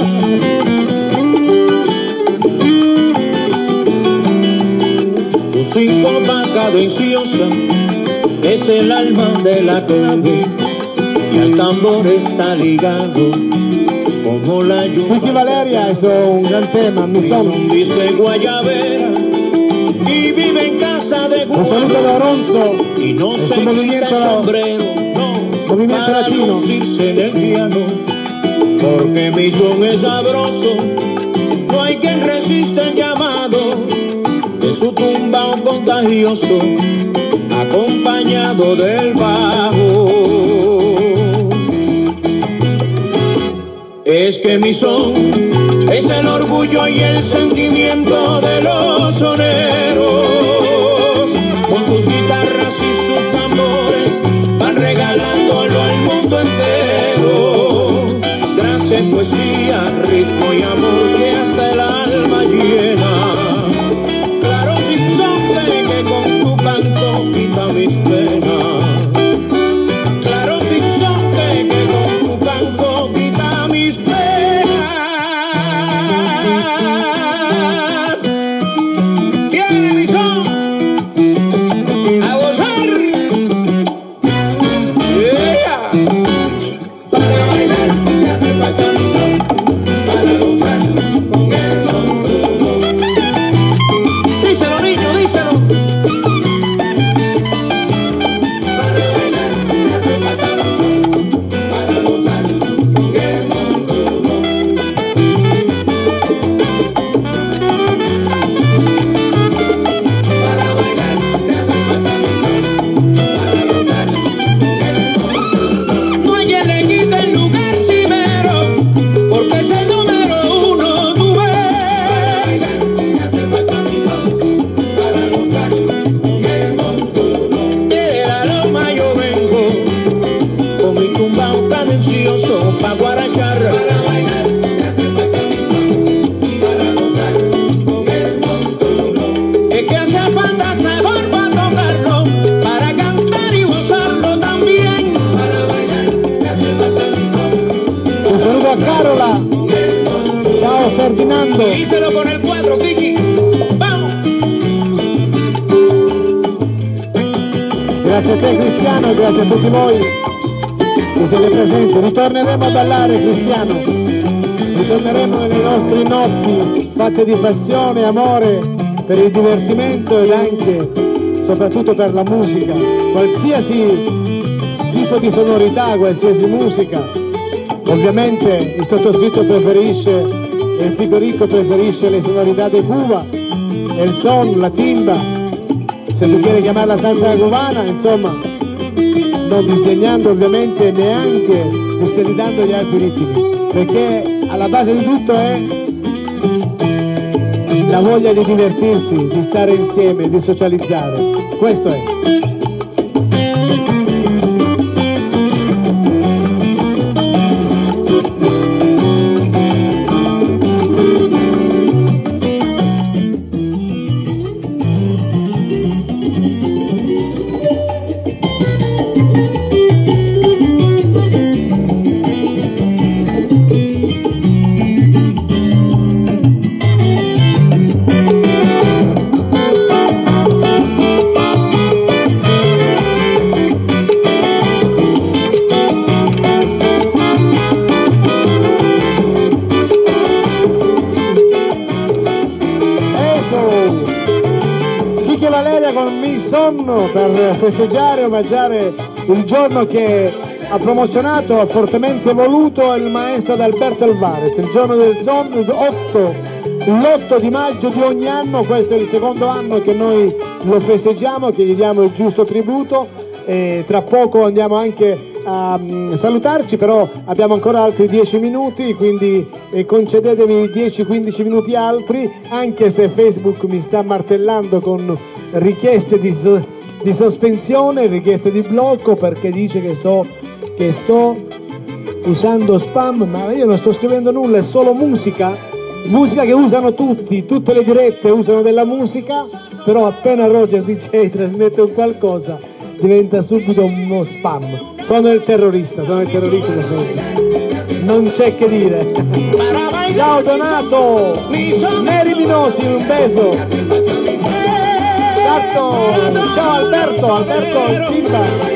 Tu síncopa cadenciosa es el alma de la clave y al tambor está ligado como la lluvia. Vicky Valeria, eso es un gran tema, mi son. Un disco de guayabera y vive en casa de Un saludo de Oronzo, y no es se un quita el sombrero, no, movimiento para latino. lucirse en el piano, porque mi son es sabroso, no hay quien resista el llamado de su tumbao contagioso, acompañado del bajo. Es que mi son es el orgullo y el sentimiento de los soneros, con sus guitarras y sus tambores van regalándolo al mundo entero. Gracia en poesía, ritmo y amor que hasta el alma llena. Claro sin sombra que con su canto quita mis penas. Claro sin sombra que con su canto quita mis penas. Viene mi son a gozar. Yeah. Para bailar me hace falta mi son, para gozar con el montuno. Díselo, niño, díselo. Para bailar me hace falta mi son, para gozar con el montuno. Para bailar me hace falta mi son, para gozar con el montuno. No hay elegida en lugar cimero, porque es el número uno, tú Para ves. bailar me hace falta mi son, para gozar con el montuno. De la loma yo vengo, con mi tumbao cadencioso pa' guarachar. Para bailar me hace falta mi son, para gozar con el montuno. Es que hace falta sabor para tocarlo, para cantar y gozarlo también. Para bailar me hace falta mi son, Un saludo a Carola, con el montuno. ciao Ferdinando. Díselo con el cuadro, Kiki. Vamos. Grazie a te Cristiano e grazie a tutti voi che siete presenti. Ritorneremo a ballare, Cristiano. Ritorneremo nelle nostre notti fatte di passione e amore per il divertimento ed anche, soprattutto per la musica. Qualsiasi tipo di sonorità, qualsiasi musica. Ovviamente il sottoscritto preferisce, e il Figorico preferisce le sonorità di Cuba, e il son, la timba. Se tu quieres chiamarla salsa cubana, insomma, non disdegnando ovviamente neanche discreditando gli altri ritmi, perché alla base di tutto è la voglia di divertirsi, di stare insieme, di socializzare. Questo è. Son per festeggiare e omaggiare il giorno che ha promozionato, ha fortemente voluto il maestro Adalberto Alvarez, il giorno del Son, l'8 di maggio di ogni anno. Questo è il secondo anno che noi lo festeggiamo, che gli diamo il giusto tributo, e tra poco andiamo anche a salutarci, però abbiamo ancora altri 10 minuti, quindi concedetemi 10-15 minuti altri, anche se Facebook mi sta martellando con richieste di sospensione, richieste di blocco, perché dice che sto usando spam, ma io non sto scrivendo nulla, è solo musica che usano tutte le dirette usano della musica, però appena Roger DJ trasmette un qualcosa diventa subito uno spam. Sono il terrorista, non c'è che dire. Ciao Donato, Neri Minosi, un beso. Ciao Alberto Timba.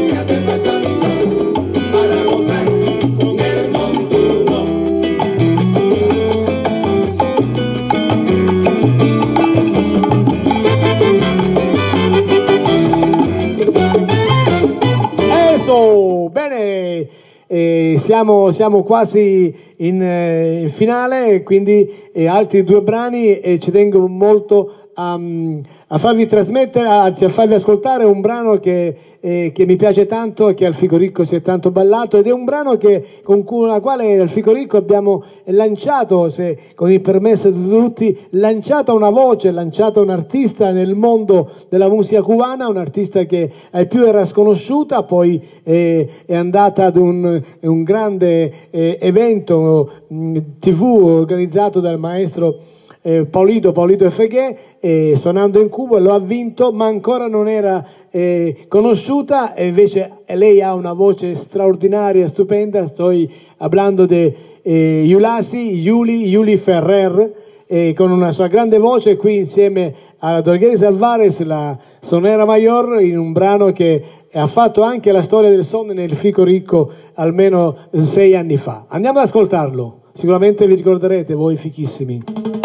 Bene, siamo quasi in finale, quindi altri due brani, e ci tengo molto a farvi trasmettere, anzi a farvi ascoltare un brano che mi piace tanto, che al Fico Ricco si è tanto ballato, ed è un brano con la quale al Fico Ricco abbiamo lanciato, con il permesso di tutti, lanciato una voce, lanciato un artista nel mondo della musica cubana, un artista che ai più era sconosciuta, poi è andata ad un grande evento TV organizzato dal maestro Paulito Efegué, suonando in Cuba, lo ha vinto, ma ancora non era conosciuta, e invece lei ha una voce straordinaria, stupenda. Sto parlando di Yuli Ferrer, con una sua grande voce, qui insieme a Dorgueris Alvarez, la sonera mayor, in un brano che ha fatto anche la storia del son nel Fico Ricco almeno 6 anni fa. Andiamo ad ascoltarlo, sicuramente vi ricorderete voi fichissimi.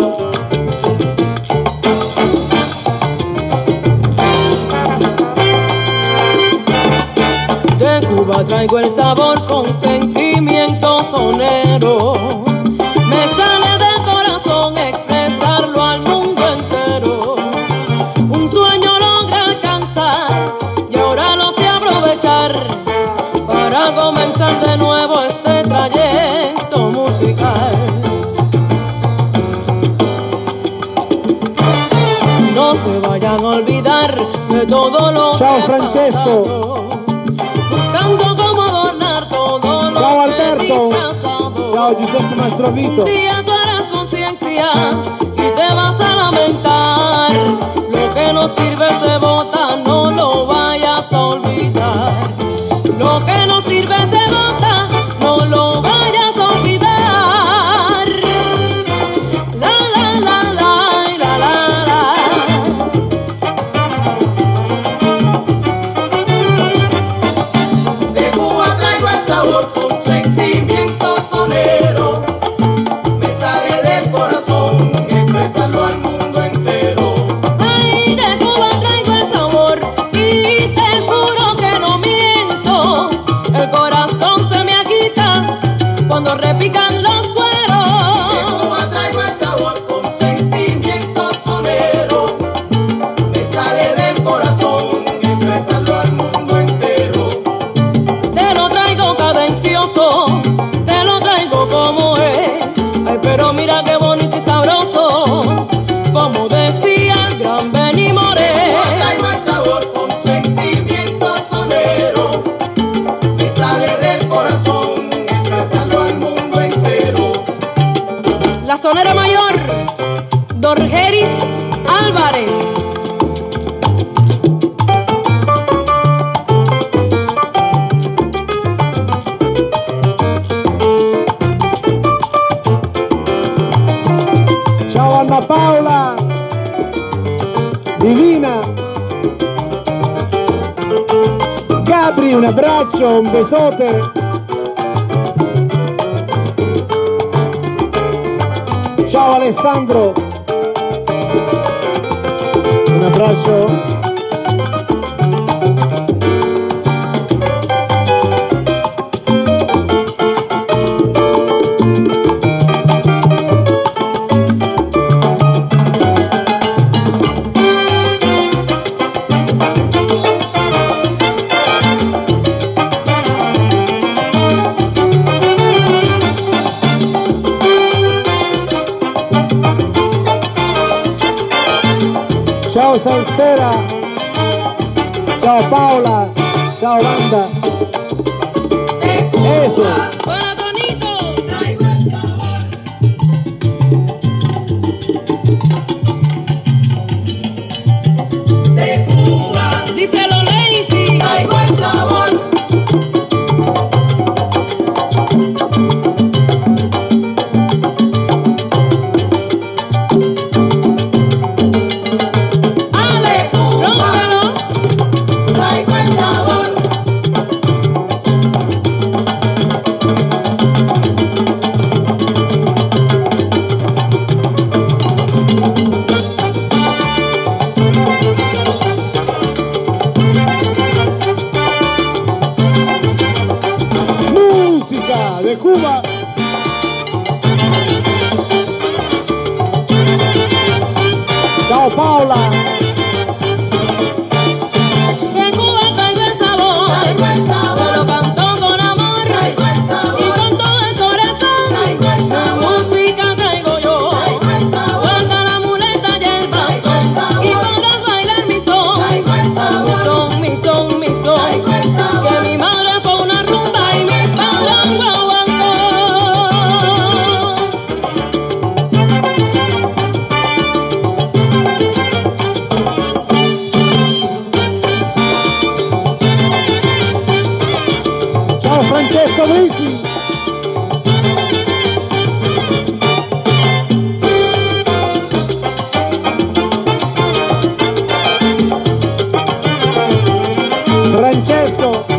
De Cuba traigo el sabor con sentimiento sonero. Me sale del corazón expresarlo al mundo entero. Un sueño logra alcanzar y ahora lo sé aprovechar para comenzar de nuevo este trayecto musical. No se vayan a olvidar de todo lo Ciao que Francesco. pasado. Buscando cómo adornar todo lo Ciao que Alberto. disfrazado. Ciao Giuseppe Mastrovito. Un día tú harás conciencia y te vas a lamentar. Lo que no sirve se bota, no lo vayas a olvidar. Lo que no sirve se bota, no lo vayas a olvidar. La la la la la la la. De Cuba traigo el sabor con sentimiento sonero. Me sale del corazón expresarlo al mundo entero. Ay, de Cuba traigo el sabor y te juro que no miento. El corazón se me agita cuando repican los De cueros. Cuba traigo el sabor con sentimiento sonero. Me sale del corazón expresarlo al mundo entero. Te lo traigo cadencioso, te lo traigo como es. Ay, pero mira qué bonito y sabroso, como decía el gran Benny Moré. Cuba traigo el sabor con sentimiento sonero. Me sale del corazón expresarlo al mundo entero. La sonera mayor, Dorgueris Álvarez. Ciao Anna Paola, Divina, Gabri, un abbraccio, un besote. Ciao Alessandro, un abbraccio. ciao Salsera, ciao Paola, ciao Wanda. Eso. Suena Tonito. De Cuba, Díselo Lazy. traigo el sabor. Ale, rómpelo. Traigo el sabor. Música de Cuba. Ciao Paola. De Cuba traigo el sabor. Traigo el sabor. Lo canto con amor. Traigo el Y sabor. con todo el corazón. Traigo el La sabor. música traigo yo. Traigo el sabor. Suelta la muleta y el Traigo bastón. el sabor. Y podrás bailar mi son. Traigo el sabor. Son, mi son, mi son. Traigo el sabor. Que mi madre fue una rumba y mi sarango aguantó. Ciao Francesco Brisi. Francesco.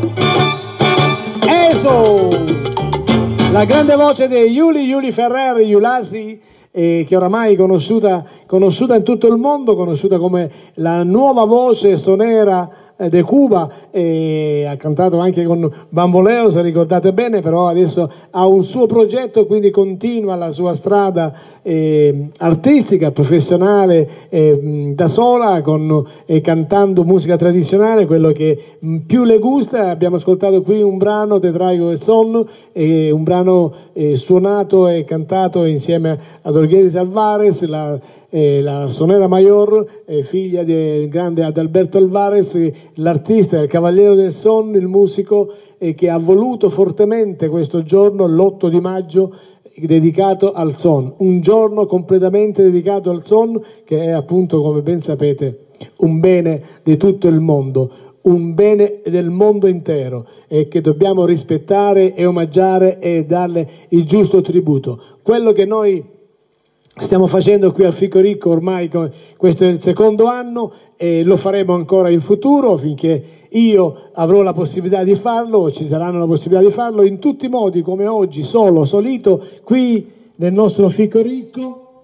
Eso. La grande voce di Yuli Ferrer, Yulasi, che oramai è conosciuta in tutto il mondo, conosciuta come la nuova voce sonera de Cuba, e ha cantato anche con Bamboleo, se ricordate bene, però adesso ha un suo progetto e quindi continua la sua strada artistica, professionale, da sola, cantando musica tradizionale, quello che più le gusta. Abbiamo ascoltato qui un brano, Te traigo el son, un brano suonato e cantato insieme ad Orguelis Alvarez, la sonera mayor, figlia del grande Adalberto Alvarez, l'artista, il cavaliere del son, il musico, che ha voluto fortemente questo giorno, l'8 di maggio, dedicato al son, un giorno completamente dedicato al son, che è appunto, come ben sapete, un bene di tutto il mondo, un bene del mondo intero, e che dobbiamo rispettare e omaggiare e darle il giusto tributo. Quello che noi stiamo facendo qui al Fico Ricco, ormai questo è il secondo anno, e lo faremo ancora in futuro finché io avrò la possibilità di farlo, ci daranno la possibilità di farlo in tutti i modi, come oggi, solito, qui nel nostro Fico Ricco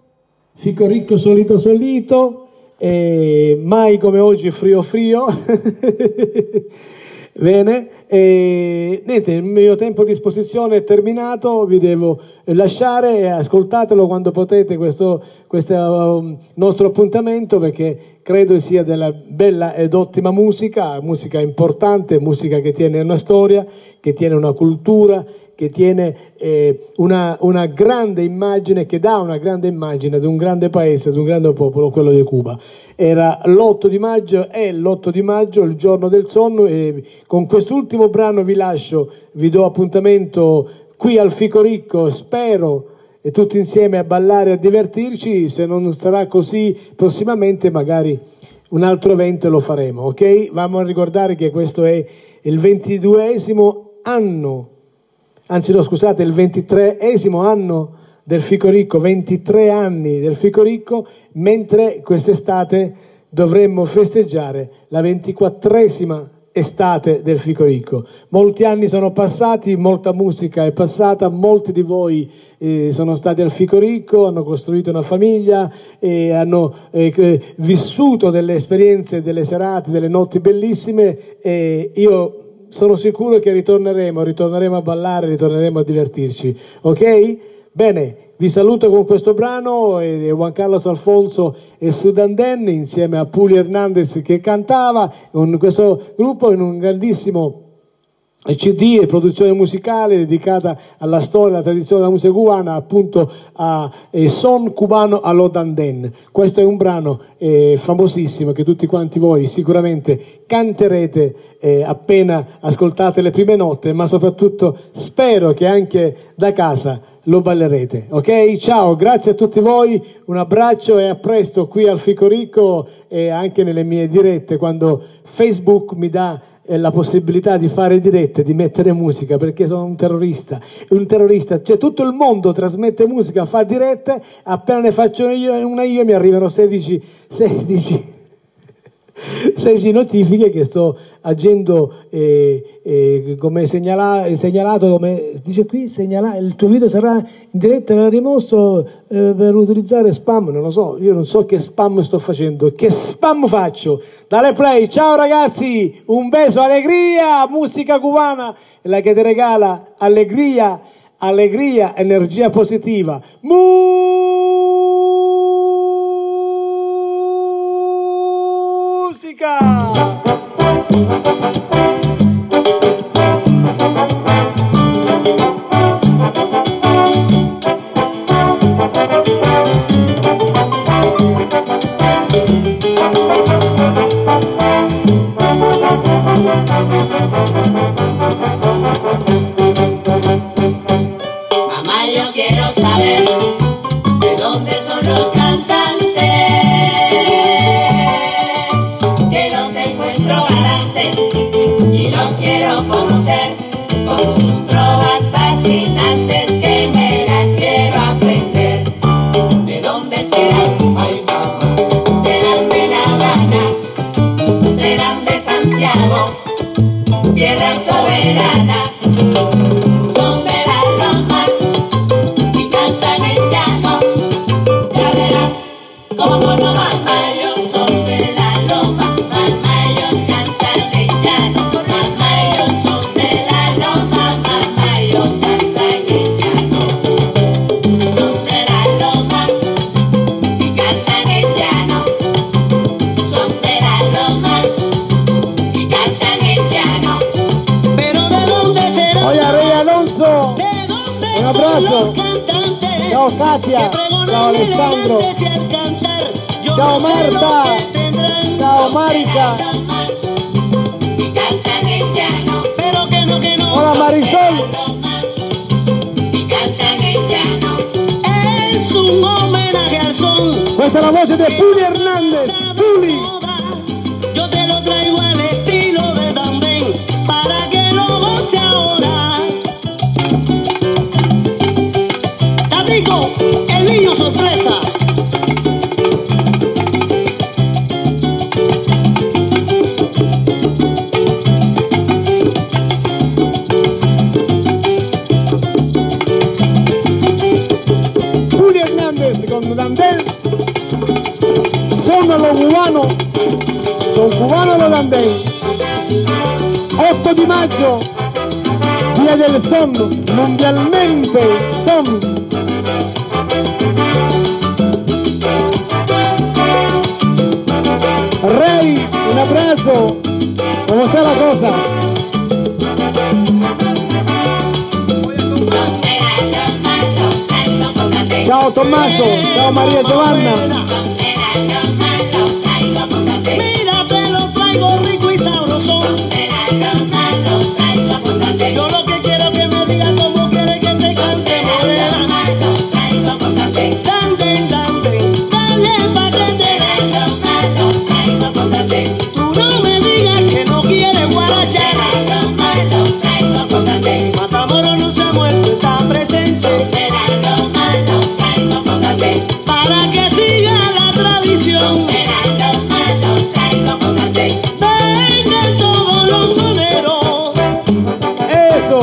solito, mai come oggi frio. Bene, niente, il mio tempo a disposizione è terminato, vi devo lasciare, e ascoltatelo quando potete questo nostro appuntamento, perché credo sia della bella ed ottima musica importante, musica che tiene una storia, che tiene una cultura, che tiene una grande immagine, che dà una grande immagine di un grande paese, di un grande popolo, quello di Cuba. Era l'8 di maggio, è l'8 di maggio, il giorno del sonno, e con quest'ultimo brano vi lascio, vi do appuntamento qui al Fico Ricco, spero, e tutti insieme a ballare e a divertirci. Se non sarà così prossimamente, magari un altro evento lo faremo, ok? Vamo a ricordare che questo è il 22esimo anno, anzi no, scusate, il 23esimo anno del Fico Ricco, 23 anni del Fico Ricco, mentre quest'estate dovremmo festeggiare la 24esima estate del Fico Ricco. Molti anni sono passati, molta musica è passata, molti di voi sono stati al Fico Ricco, hanno costruito una famiglia e hanno vissuto delle esperienze, delle serate, delle notti bellissime, e io sono sicuro che ritorneremo a ballare, ritorneremo a divertirci, ok? Bene, vi saluto con questo brano, Juan Carlos Alfonso e Sudanden insieme a Puli Hernandez che cantava, con questo gruppo in un grandissimo CD e produzione musicale dedicata alla storia e alla tradizione della musica cubana, appunto a Son Cubano a lo Danden. Questo è un brano famosissimo che tutti quanti voi sicuramente canterete appena ascoltate le prime note, ma soprattutto spero che anche da casa lo ballerete. Ok? Ciao, grazie a tutti voi, un abbraccio e a presto qui al Ficorico e anche nelle mie dirette quando Facebook mi dà la possibilità di fare dirette, di mettere musica, perché sono un terrorista, cioè tutto il mondo trasmette musica, fa dirette, appena ne faccio una io mi arrivano 16 notifiche che sto agendo come segnalato, come dice qui, il tuo video sarà in diretta, verrà rimosso per utilizzare spam, non lo so, io non so che spam sto facendo, che spam faccio. Dale play, ciao ragazzi, un beso, allegria, musica cubana, la che ti regala allegria, energia positiva. Musica! Mamá, yo quiero saber de dónde son los cantantes, que los encuentro galantes y los quiero conocer con sus trovas fascinantes, que me las quiero aprender. ¿De dónde serán? Ay, mamá. ¿Serán de La Habana? ¿Serán de Santiago? Tierra soberana. Son de la loma y cantan en llano. Ya verás cómo no, mamá, ellos son de la loma. Mamá, ellos cantan en llano. Mamá, ellos son de la loma. Mamá, ellos cantan en llano. Son de la loma y cantan en llano. Son de la loma y cantan en llano. Pero ¿de dónde será? Oye, Rey Alonso, un abrazo. Ciao Katia, ciao Alessandro, ciao Marta, ciao Marica, hola Marisol. Es un homenaje al son. Questa è la voce di Puli Hernandez. Puli. Yo te lo traigo al estilo de Danden para que lo goce ahora. Tabrico, el niño sorpresa. Puli Hernandez con Danden. Sono lo cubano. Sono cubano lo Danden. 8 di maggio, Via del Son, mondialmente son. Rey, un abrazo. ¿Cómo está la cosa? Ciao Tommaso, ciao Maria Giovanna. Mira, te lo traigo rico y sabroso. Yo lo que quiero que me digas cómo quieres que te cante, morena. Danden, danden, dale pa' que te. Tú no me digas que no quieres guarachera. Matamoros no se ha muerto, está presente. Para que siga la tradición. Vengan todos los soneros. Eso.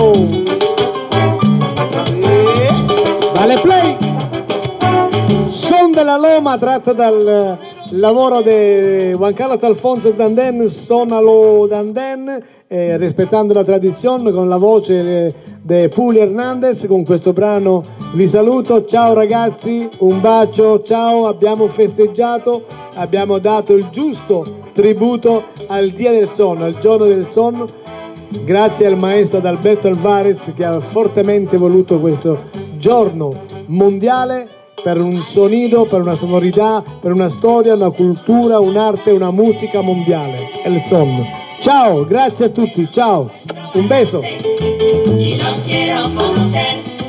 Dale play. Son della Loma, tratta dal lavoro di Juan Carlos Alfonso Danden, Sonalo Danden, rispettando la tradizione con la voce di Puli Hernandez. Con questo brano vi saluto, ciao ragazzi, un bacio, ciao, abbiamo festeggiato, abbiamo dato il giusto tributo al Dia del Son, al giorno del son, grazie al maestro Adalberto Alvarez che ha fortemente voluto questo giorno mondiale per un sonido, per una sonorità, per una storia, una cultura, un'arte, una musica mondiale. El son. Ciao, grazie a tutti, ciao, un beso. Y los quiero conocer.